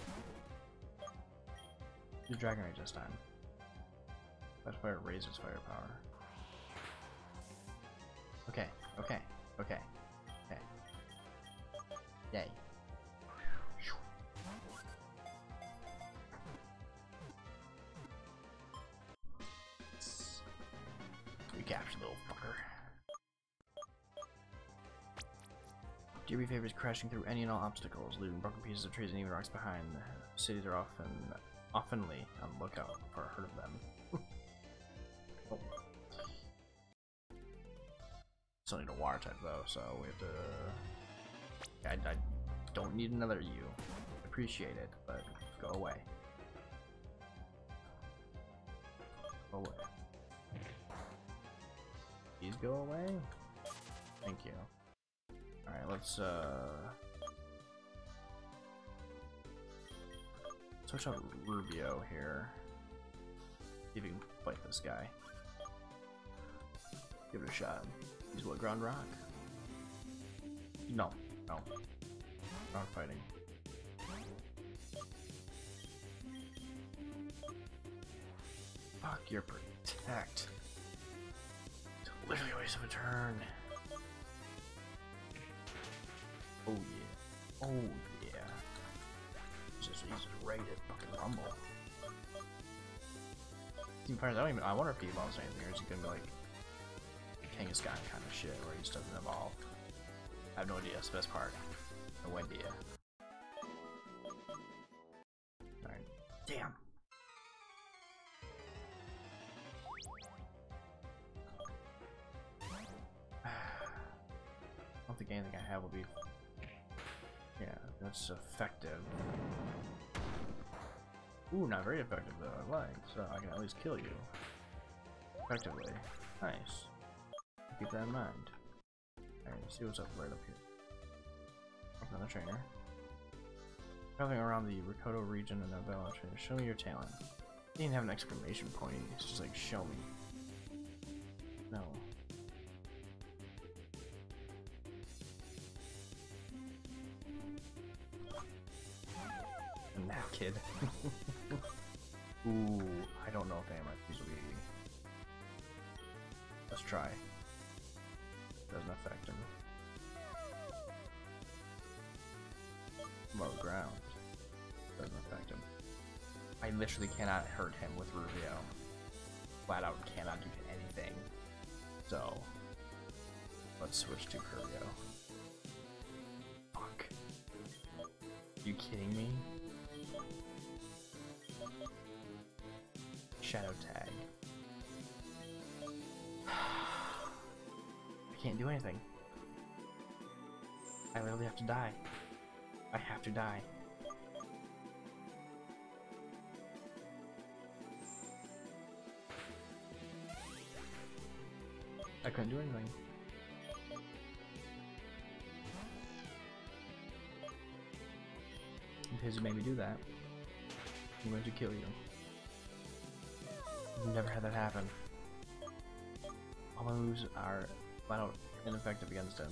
Do Dragon Rage this time. That fire raises firepower. Okay, okay, okay, okay. Yay. We captured the little fucker. Deary favors crashing through any and all obstacles, leaving broken pieces of trees and even rocks behind. Cities are oftenly on the lookout for a herd of them. Oh. Still need a water type though, so we have to. I don't need another U. Appreciate it, but go away. Go away. Please go away. Thank you. Alright, let's switch out Rubio here. See if we can fight this guy. Give it a shot. Use what, ground rock? No, no. Ground fighting. Fuck your protect. It's literally a waste of a turn. Oh yeah. Oh yeah. He's just ready to fucking rumble. Team Fires, I wonder if he evolves anything, or is he gonna be like Kangaskhan kind of shit where he just doesn't evolve. I have no idea, that's the best part. No idea. Alright. Damn. I don't think anything I have will be. Yeah, that's effective. Ooh, not very effective though, I like, so I can at least kill you. Effectively. Nice. Keep that in mind. Alright, let's see what's up right up here. Another trainer. Traveling around the Rikoto region and Novella trainer. Show me your talent. He didn't have an exclamation point, it's just like, show me. No. Nah, kid. Ooh, I don't know if any of my keys will be. Let's try. Doesn't affect him. Low ground. Doesn't affect him. I literally cannot hurt him with Rubio. Flat out cannot do anything. So, let's switch to Rubio. Fuck. You kidding me? Shadow tag. I can't do anything. I literally have to die. I have to die. I couldn't do anything. Because you made me do that, I'm going to kill you. I've never had that happen. All my moves are flat out ineffective against him.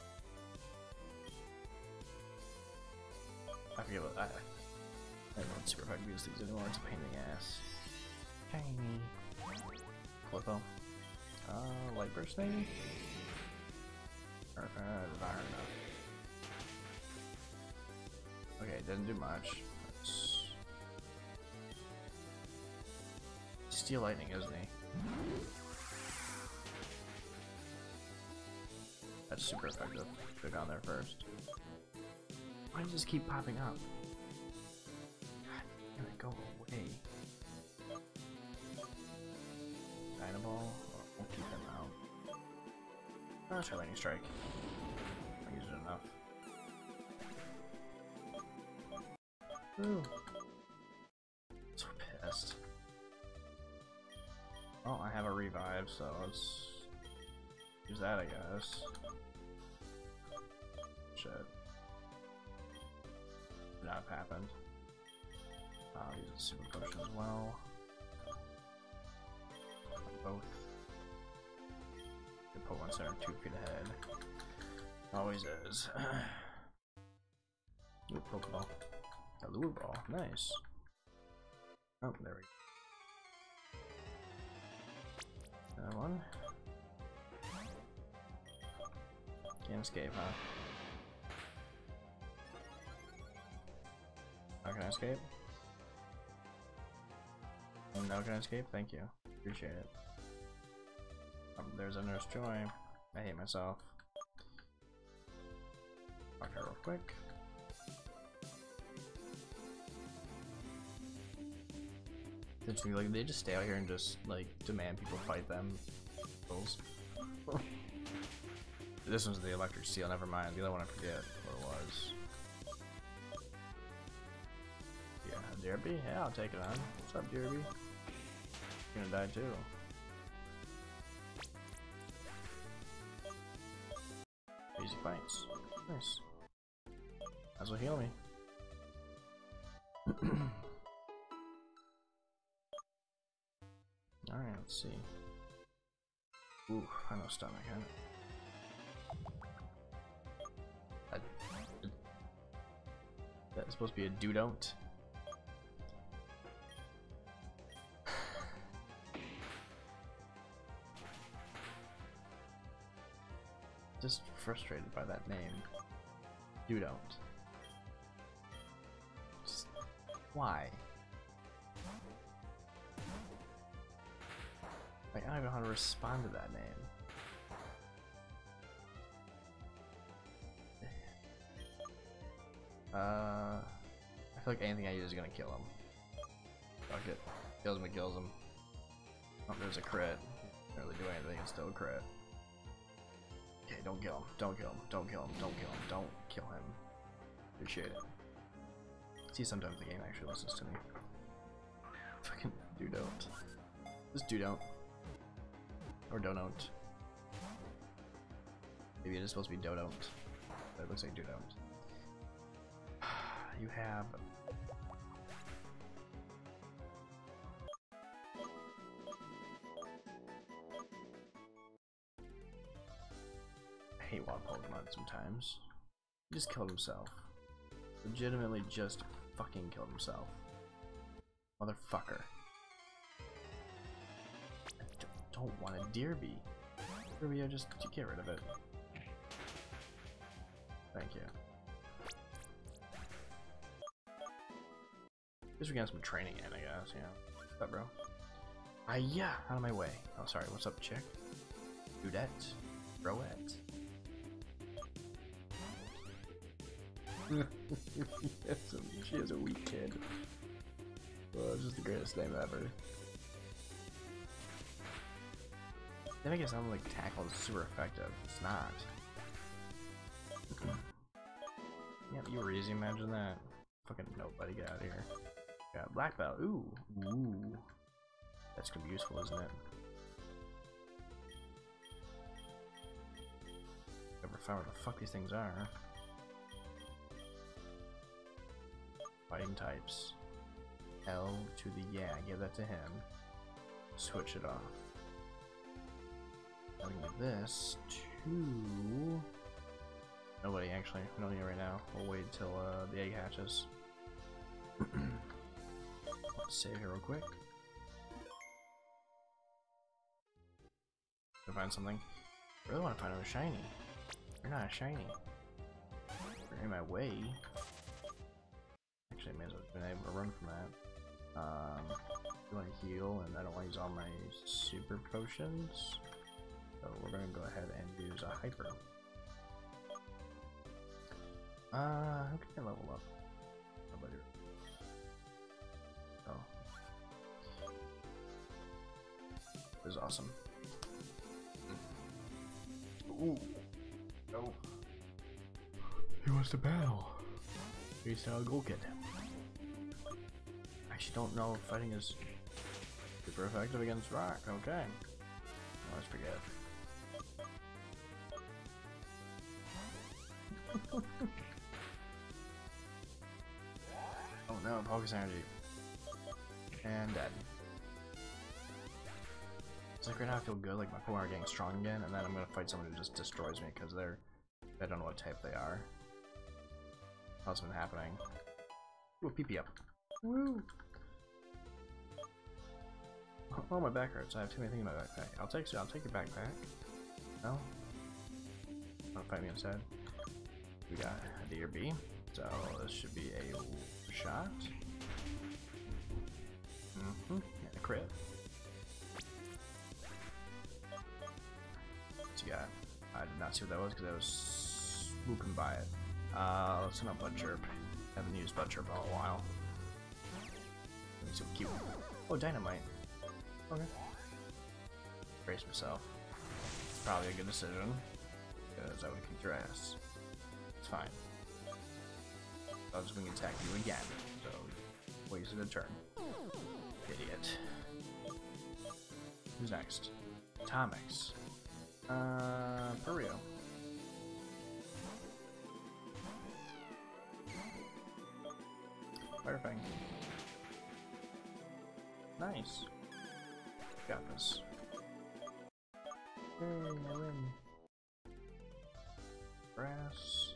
I forget what I don't know what super effective these things anymore, it's a pain in the ass. Tiny. Flippo. Light burst maybe? Or, iron enough. Okay, it didn't do much. That's... Steel lightning, isn't he? That's super effective. Click on there first. Why does this keep popping up? God damn it, go away. Dynaball? Oh. Let's try Lightning Strike. I used it enough. Ooh. So pissed. Oh, I have a revive, so let's use that, I guess. Shit. Not have happened. I'll use a super potion as well. Both. The Pokemon Center 2 feet ahead. Always is. Ooh, Pokeball. A lure ball. Nice. Oh, there we go. That one. Can't escape, huh? How can I escape? And now can I escape? Thank you. Appreciate it. There's a Nurse Joy. I hate myself. Okay, real quick. Interesting, like they just stay out here and just like demand people fight them. This one's the Electric Seal, never mind. The other one I forget what it was. Yeah, Derby? Yeah, I'll take it on. What's up, Derby? You're gonna die too. Easy fights. Nice. Might as well heal me. Alright, let's see. Ooh, I know stomach, huh? That's supposed to be a do-don't. Just frustrated by that name. Do-don't. Just why? Like, I don't know how to respond to that name. I feel like anything I use is gonna kill him. Fuck it. Kills him, it kills him. Oh, there's a crit. Can't really do anything, it's still a crit. Okay, don't kill him. Don't kill him. Don't kill him. Don't kill him. Don't kill him. Appreciate it. See, sometimes the game actually listens to me. Fucking do don't. Just do don't. Or don't. Maybe it is supposed to be don't. But it looks like do don't. You have I hate wild Pokemon sometimes. He just killed himself. Legitimately just fucking killed himself. Motherfucker. I don't want a Deerby. Deerby, just get rid of it. Thank you. Guess we got some training in, I guess, yeah. What's up, bro? Yeah, out of my way. Oh, sorry, what's up, chick? Dudette? Broette? Yes, she is a weak kid. Well, it's just the greatest name ever. They make it sound like Tackle is super effective. It's not. Yep, you were easy, imagine that. Fucking nobody, get out of here. Got black belt. Ooh. Ooh. That's gonna be useful, isn't it? Never found where the fuck these things are. Fighting types. L to the yeah, give that to him. Switch it off. I'll give this to nobody actually. We don't need it right now. We'll wait till the egg hatches. Save here real quick. Go find something. I really want to find another shiny. You're not a shiny. You're in my way. Actually, I may as well have been able to run from that. I want to heal, and I don't want to use all my super potions. So we're going to go ahead and use a hyper. Who can I level up? Nobody. Oh. This is awesome. Ooh. No. He wants to battle. Freestyle Gold Kid. I actually don't know if fighting is super effective against rock. Okay. Let's forget. Oh no, focus energy. And dead. It's like right now I feel good, like my Pokemon are getting strong again, and then I'm gonna fight someone who just destroys me because I don't know what type they are. What's been happening? Ooh, PP up. Woo! Oh, my back hurts. I have too many things in my backpack. I'll take your backpack. No? Wanna fight me instead? We got a D or B, so this should be a shot. And a crit. What you got? I did not see what that was because I was swooping by it. Let's send out Bud Chirp. Haven't used Bud Chirp in a while. He's so cute. Oh, Dynamite. Okay. Brace myself. Probably a good decision, because I would kick your ass. It's fine. I was going to attack you again, so wasted a turn. Idiot. Who's next? Atomics. Purio. Fire Fang. Nice. Got this. Yay, I win. Grass.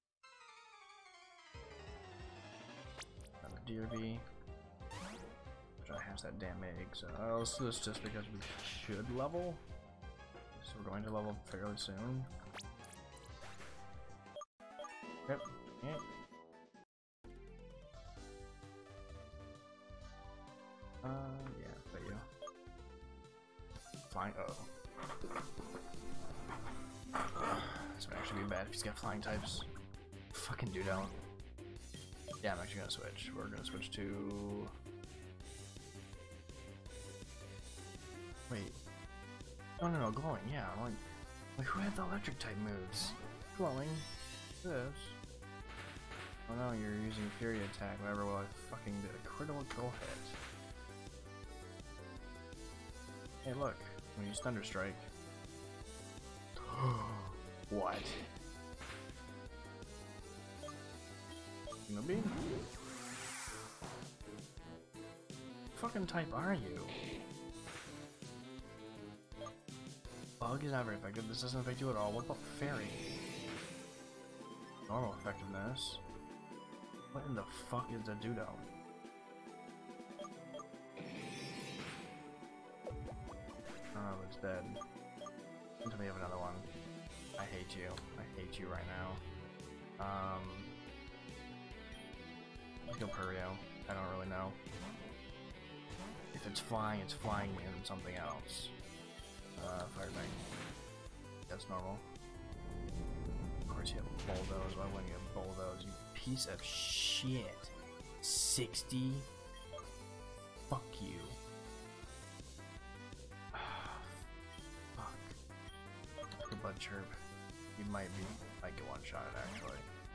Another DRV. Which I have that damn egg, so I'll do this just because we should level. So we're going to level fairly soon. Yep. Yep. Yeah, but yeah. Flying. Oh. This would actually be bad if he's got flying types. Fucking do don't. Yeah, I'm actually gonna switch. We're gonna switch to. Wait. No, glowing. Yeah, like who had the electric type moves? Glowing. This. Oh no, you're using Fury attack. Whatever. Well, I fucking did a critical hit. Hey, look. I'm gonna use Thunder Strike. What? Shinobi? Fucking type are you? Bug is not very effective. This doesn't affect you at all. What about Fairy? Normal effectiveness. What in the fuck is the Dudo? Oh, it's dead. Until we have another one. I hate you. I hate you right now. Let's go Purio. I don't really know. If it's flying in something else. Fire Bang. That's normal. Of course you have a Bulldoze. Why wouldn't you have Bulldoze? You piece of shit. 60? Fuck you. Fuck. Bud Chirp. You might get one-shotted actually.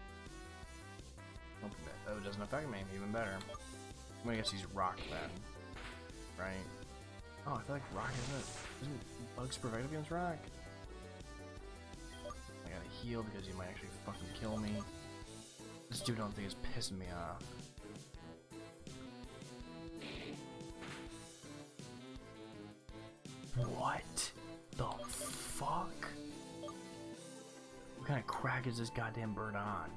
Open it. Oh, it doesn't affect me. Even better. I'm gonna guess he's rock then. Right? Oh, I feel like rock isn't bugs protective against rock? I gotta heal because he might actually fucking kill me. This dude don't think is pissing me off. What the fuck? What kind of crack is this goddamn bird on?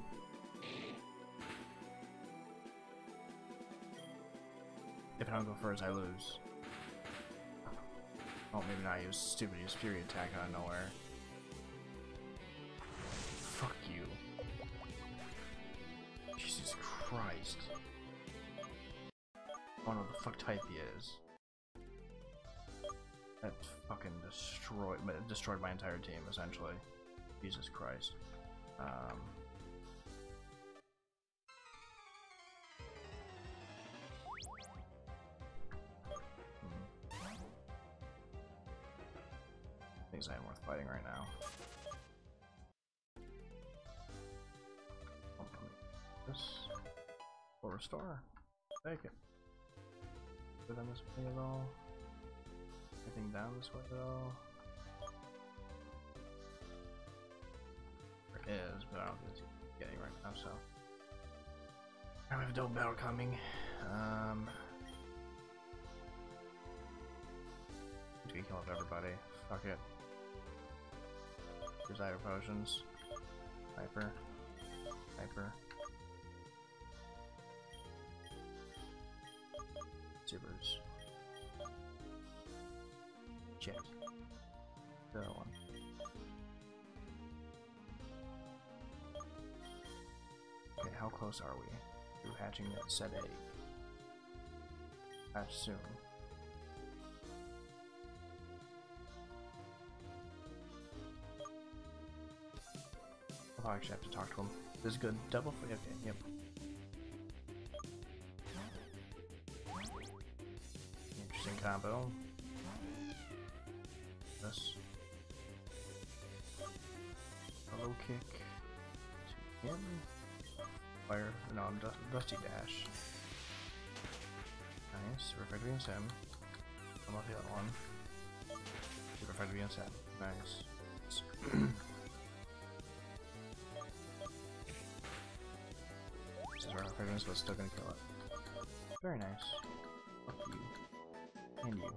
If I don't go first, I lose. Oh, maybe not. Use stupid. Use Fury attack out of nowhere. Fuck you. Jesus Christ. I don't know what the fuck type he is. That fucking destroyed my entire team, essentially. Jesus Christ. things that ain't worth fighting right now. This will restore. Take it. Go down this way at all. Anything down this way at all? There is, but I don't think it's getting right now, so. I have a double battle coming. We kill off everybody. Fuck it. Here's Hyper Potions. Hyper. Hyper. Supers. Shit. The other one. Okay, how close are we to hatching that said egg? Hatch soon. I'll actually have to talk to him. This is good. Double free. Okay, yep. Interesting combo. This. Hello kick. To him. Fire. No, Dusty Dash. Nice. Perfect against him. How about the other one? Perfect against him. Nice. Pregnant, but still gonna kill it. Very nice. Fuck you. And you.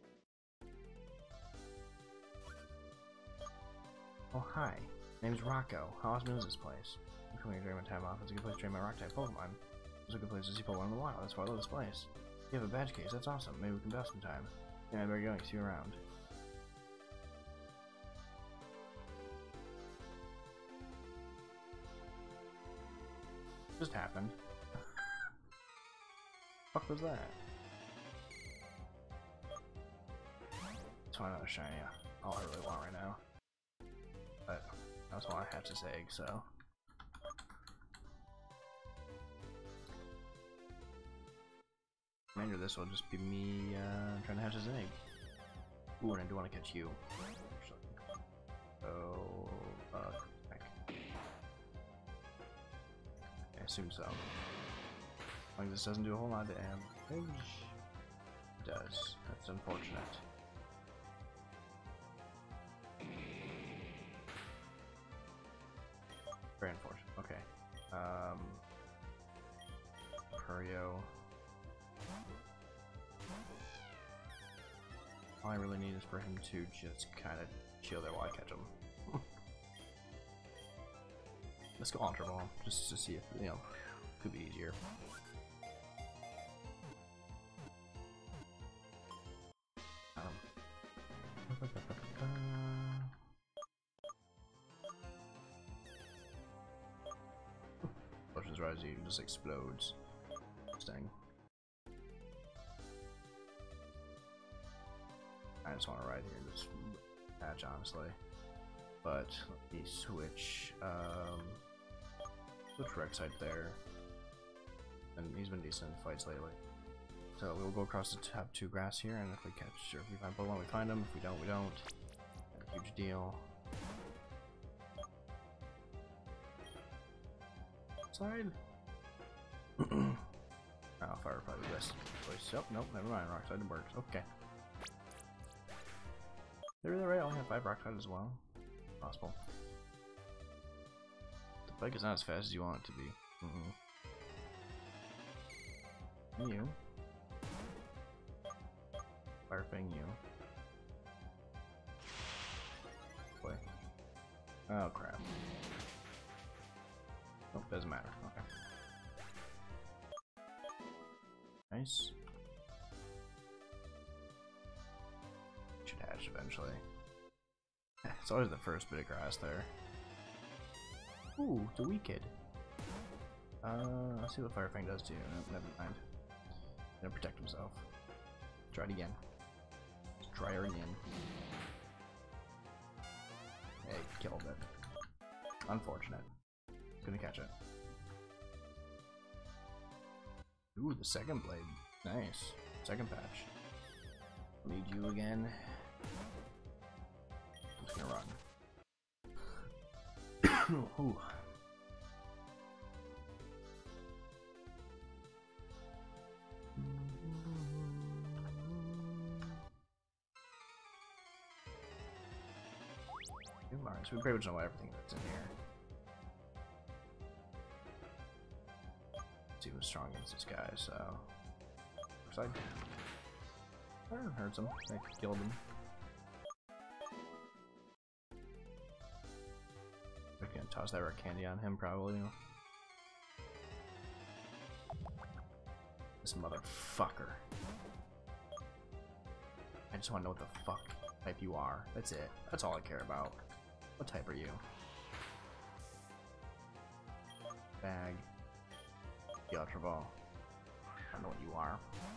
Oh, hi. Name's Rocco. How awesome is this place? I'm coming here during my time off. It's a good place to train my rock type Pokemon. It's a good place to see Pokemon in the wild. That's why I love this place. You have a badge case. That's awesome. Maybe we can battle sometime. Yeah, I better go. See you around. Just happened. Fuck was that? Let's find another shiny. All I really want right now. But I also want to hatch this egg, so. Remember, this will just be me trying to hatch this egg. Ooh, and I do want to catch you. So, heck. I assume so. Like this doesn't do a whole lot of damage. It does. That's unfortunate. Very unfortunate. Okay. Curio. All I really need is for him to just kind of chill there while I catch him. Let's go Ultra Ball, just to see if, you know, could be easier. Potions Rise, he just explodes. Sting. I just want to ride here and just patch, honestly. But let me switch. Switch Rek'Sai there. And he's been decent in fights lately. So we'll go across the top 2 grass here, and if we catch, or if we find Pokemon, we find them. If we don't, we don't. Not a huge deal. Side. Oh, fire probably the best choice. Oh, nope, never mind. Rock Slide works. Okay. They're really right. I only have 5 Rock Slide as well. Possible. The bike is not as fast as you want it to be. You. Fire Fang you. Boy. Oh crap. Nope, doesn't matter. Okay. Nice. Should hatch eventually. It's always the first bit of grass there. Ooh, it's a Weakid. Let's see what Fire Fang does to you. Nope, never mind. Gonna protect himself. Try it again. Let's try her again. Hey, killed it. Unfortunate. Couldn't catch it. Ooh, the second blade. Nice. Second patch. Need you again. gonna run. Ooh. Alright, so we pretty much know everything that's in here. Let's see who's strong against this guy, so... Looks like... I heard some. I killed him. I can toss that red candy on him, probably. This motherfucker. I just want to know what the fuck type you are. That's it. That's all I care about. What type are you? Bag. The Ultra Ball. I don't know what you are.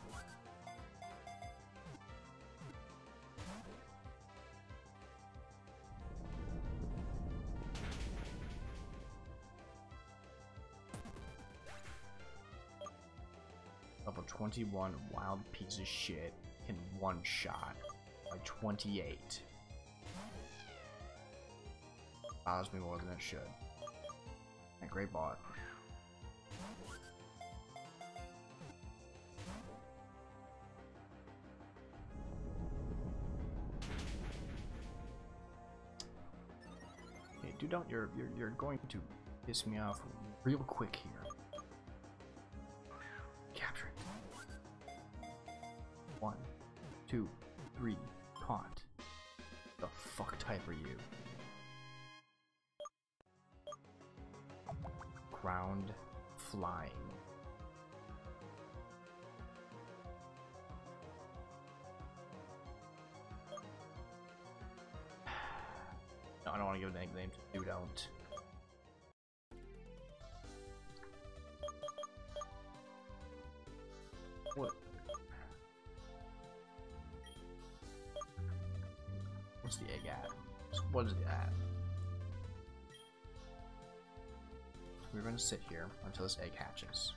Level 21 wild piece of shit in one shot by 28. Bothers me more than it should. A great bot. Hey, dude, don't you're going to piss me off real quick here. Capture it. 1, 2, 3, caught. The fuck type are you? Ground flying. No, I don't want to give a nickname to you. Don't. What? What's the egg at? What is it at? We're going to sit here until this egg hatches.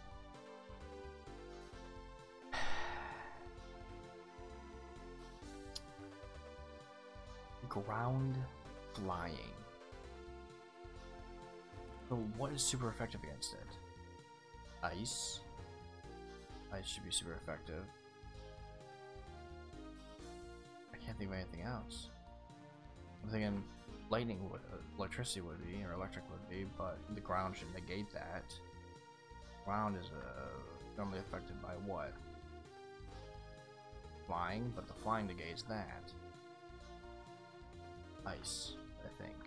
Ground flying. So what is super effective against it? Ice. Ice should be super effective. I can't think of anything else. I'm thinking lightning would, electricity would be, or electric would be, but the ground should negate that. Ground is normally affected by what? Flying, but the flying negates that. Ice, I think.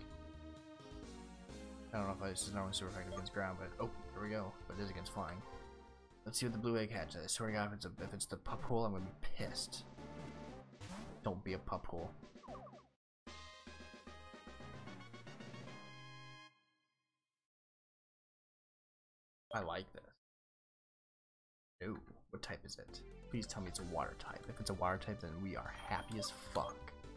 I don't know if ice is normally super effective against ground, but oh, there we go. But it is against flying. Let's see what the blue egg hatches. I swear to God, if it's the pup hole, I'm gonna be pissed. Don't be a pup hole. I like this. No, what type is it? Please tell me it's a water type. If it's a water type, then we are happy as fuck.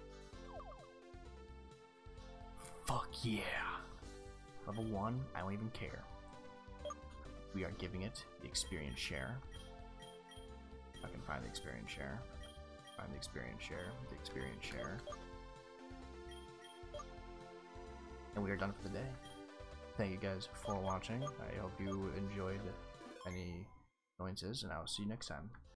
Fuck yeah! Level 1, I don't even care. We are giving it the experience share. If I can find the experience share. Find the experience share. The experience share. And we are done for the day. Thank you guys for watching. I hope you enjoyed any annoyances, and I will see you next time.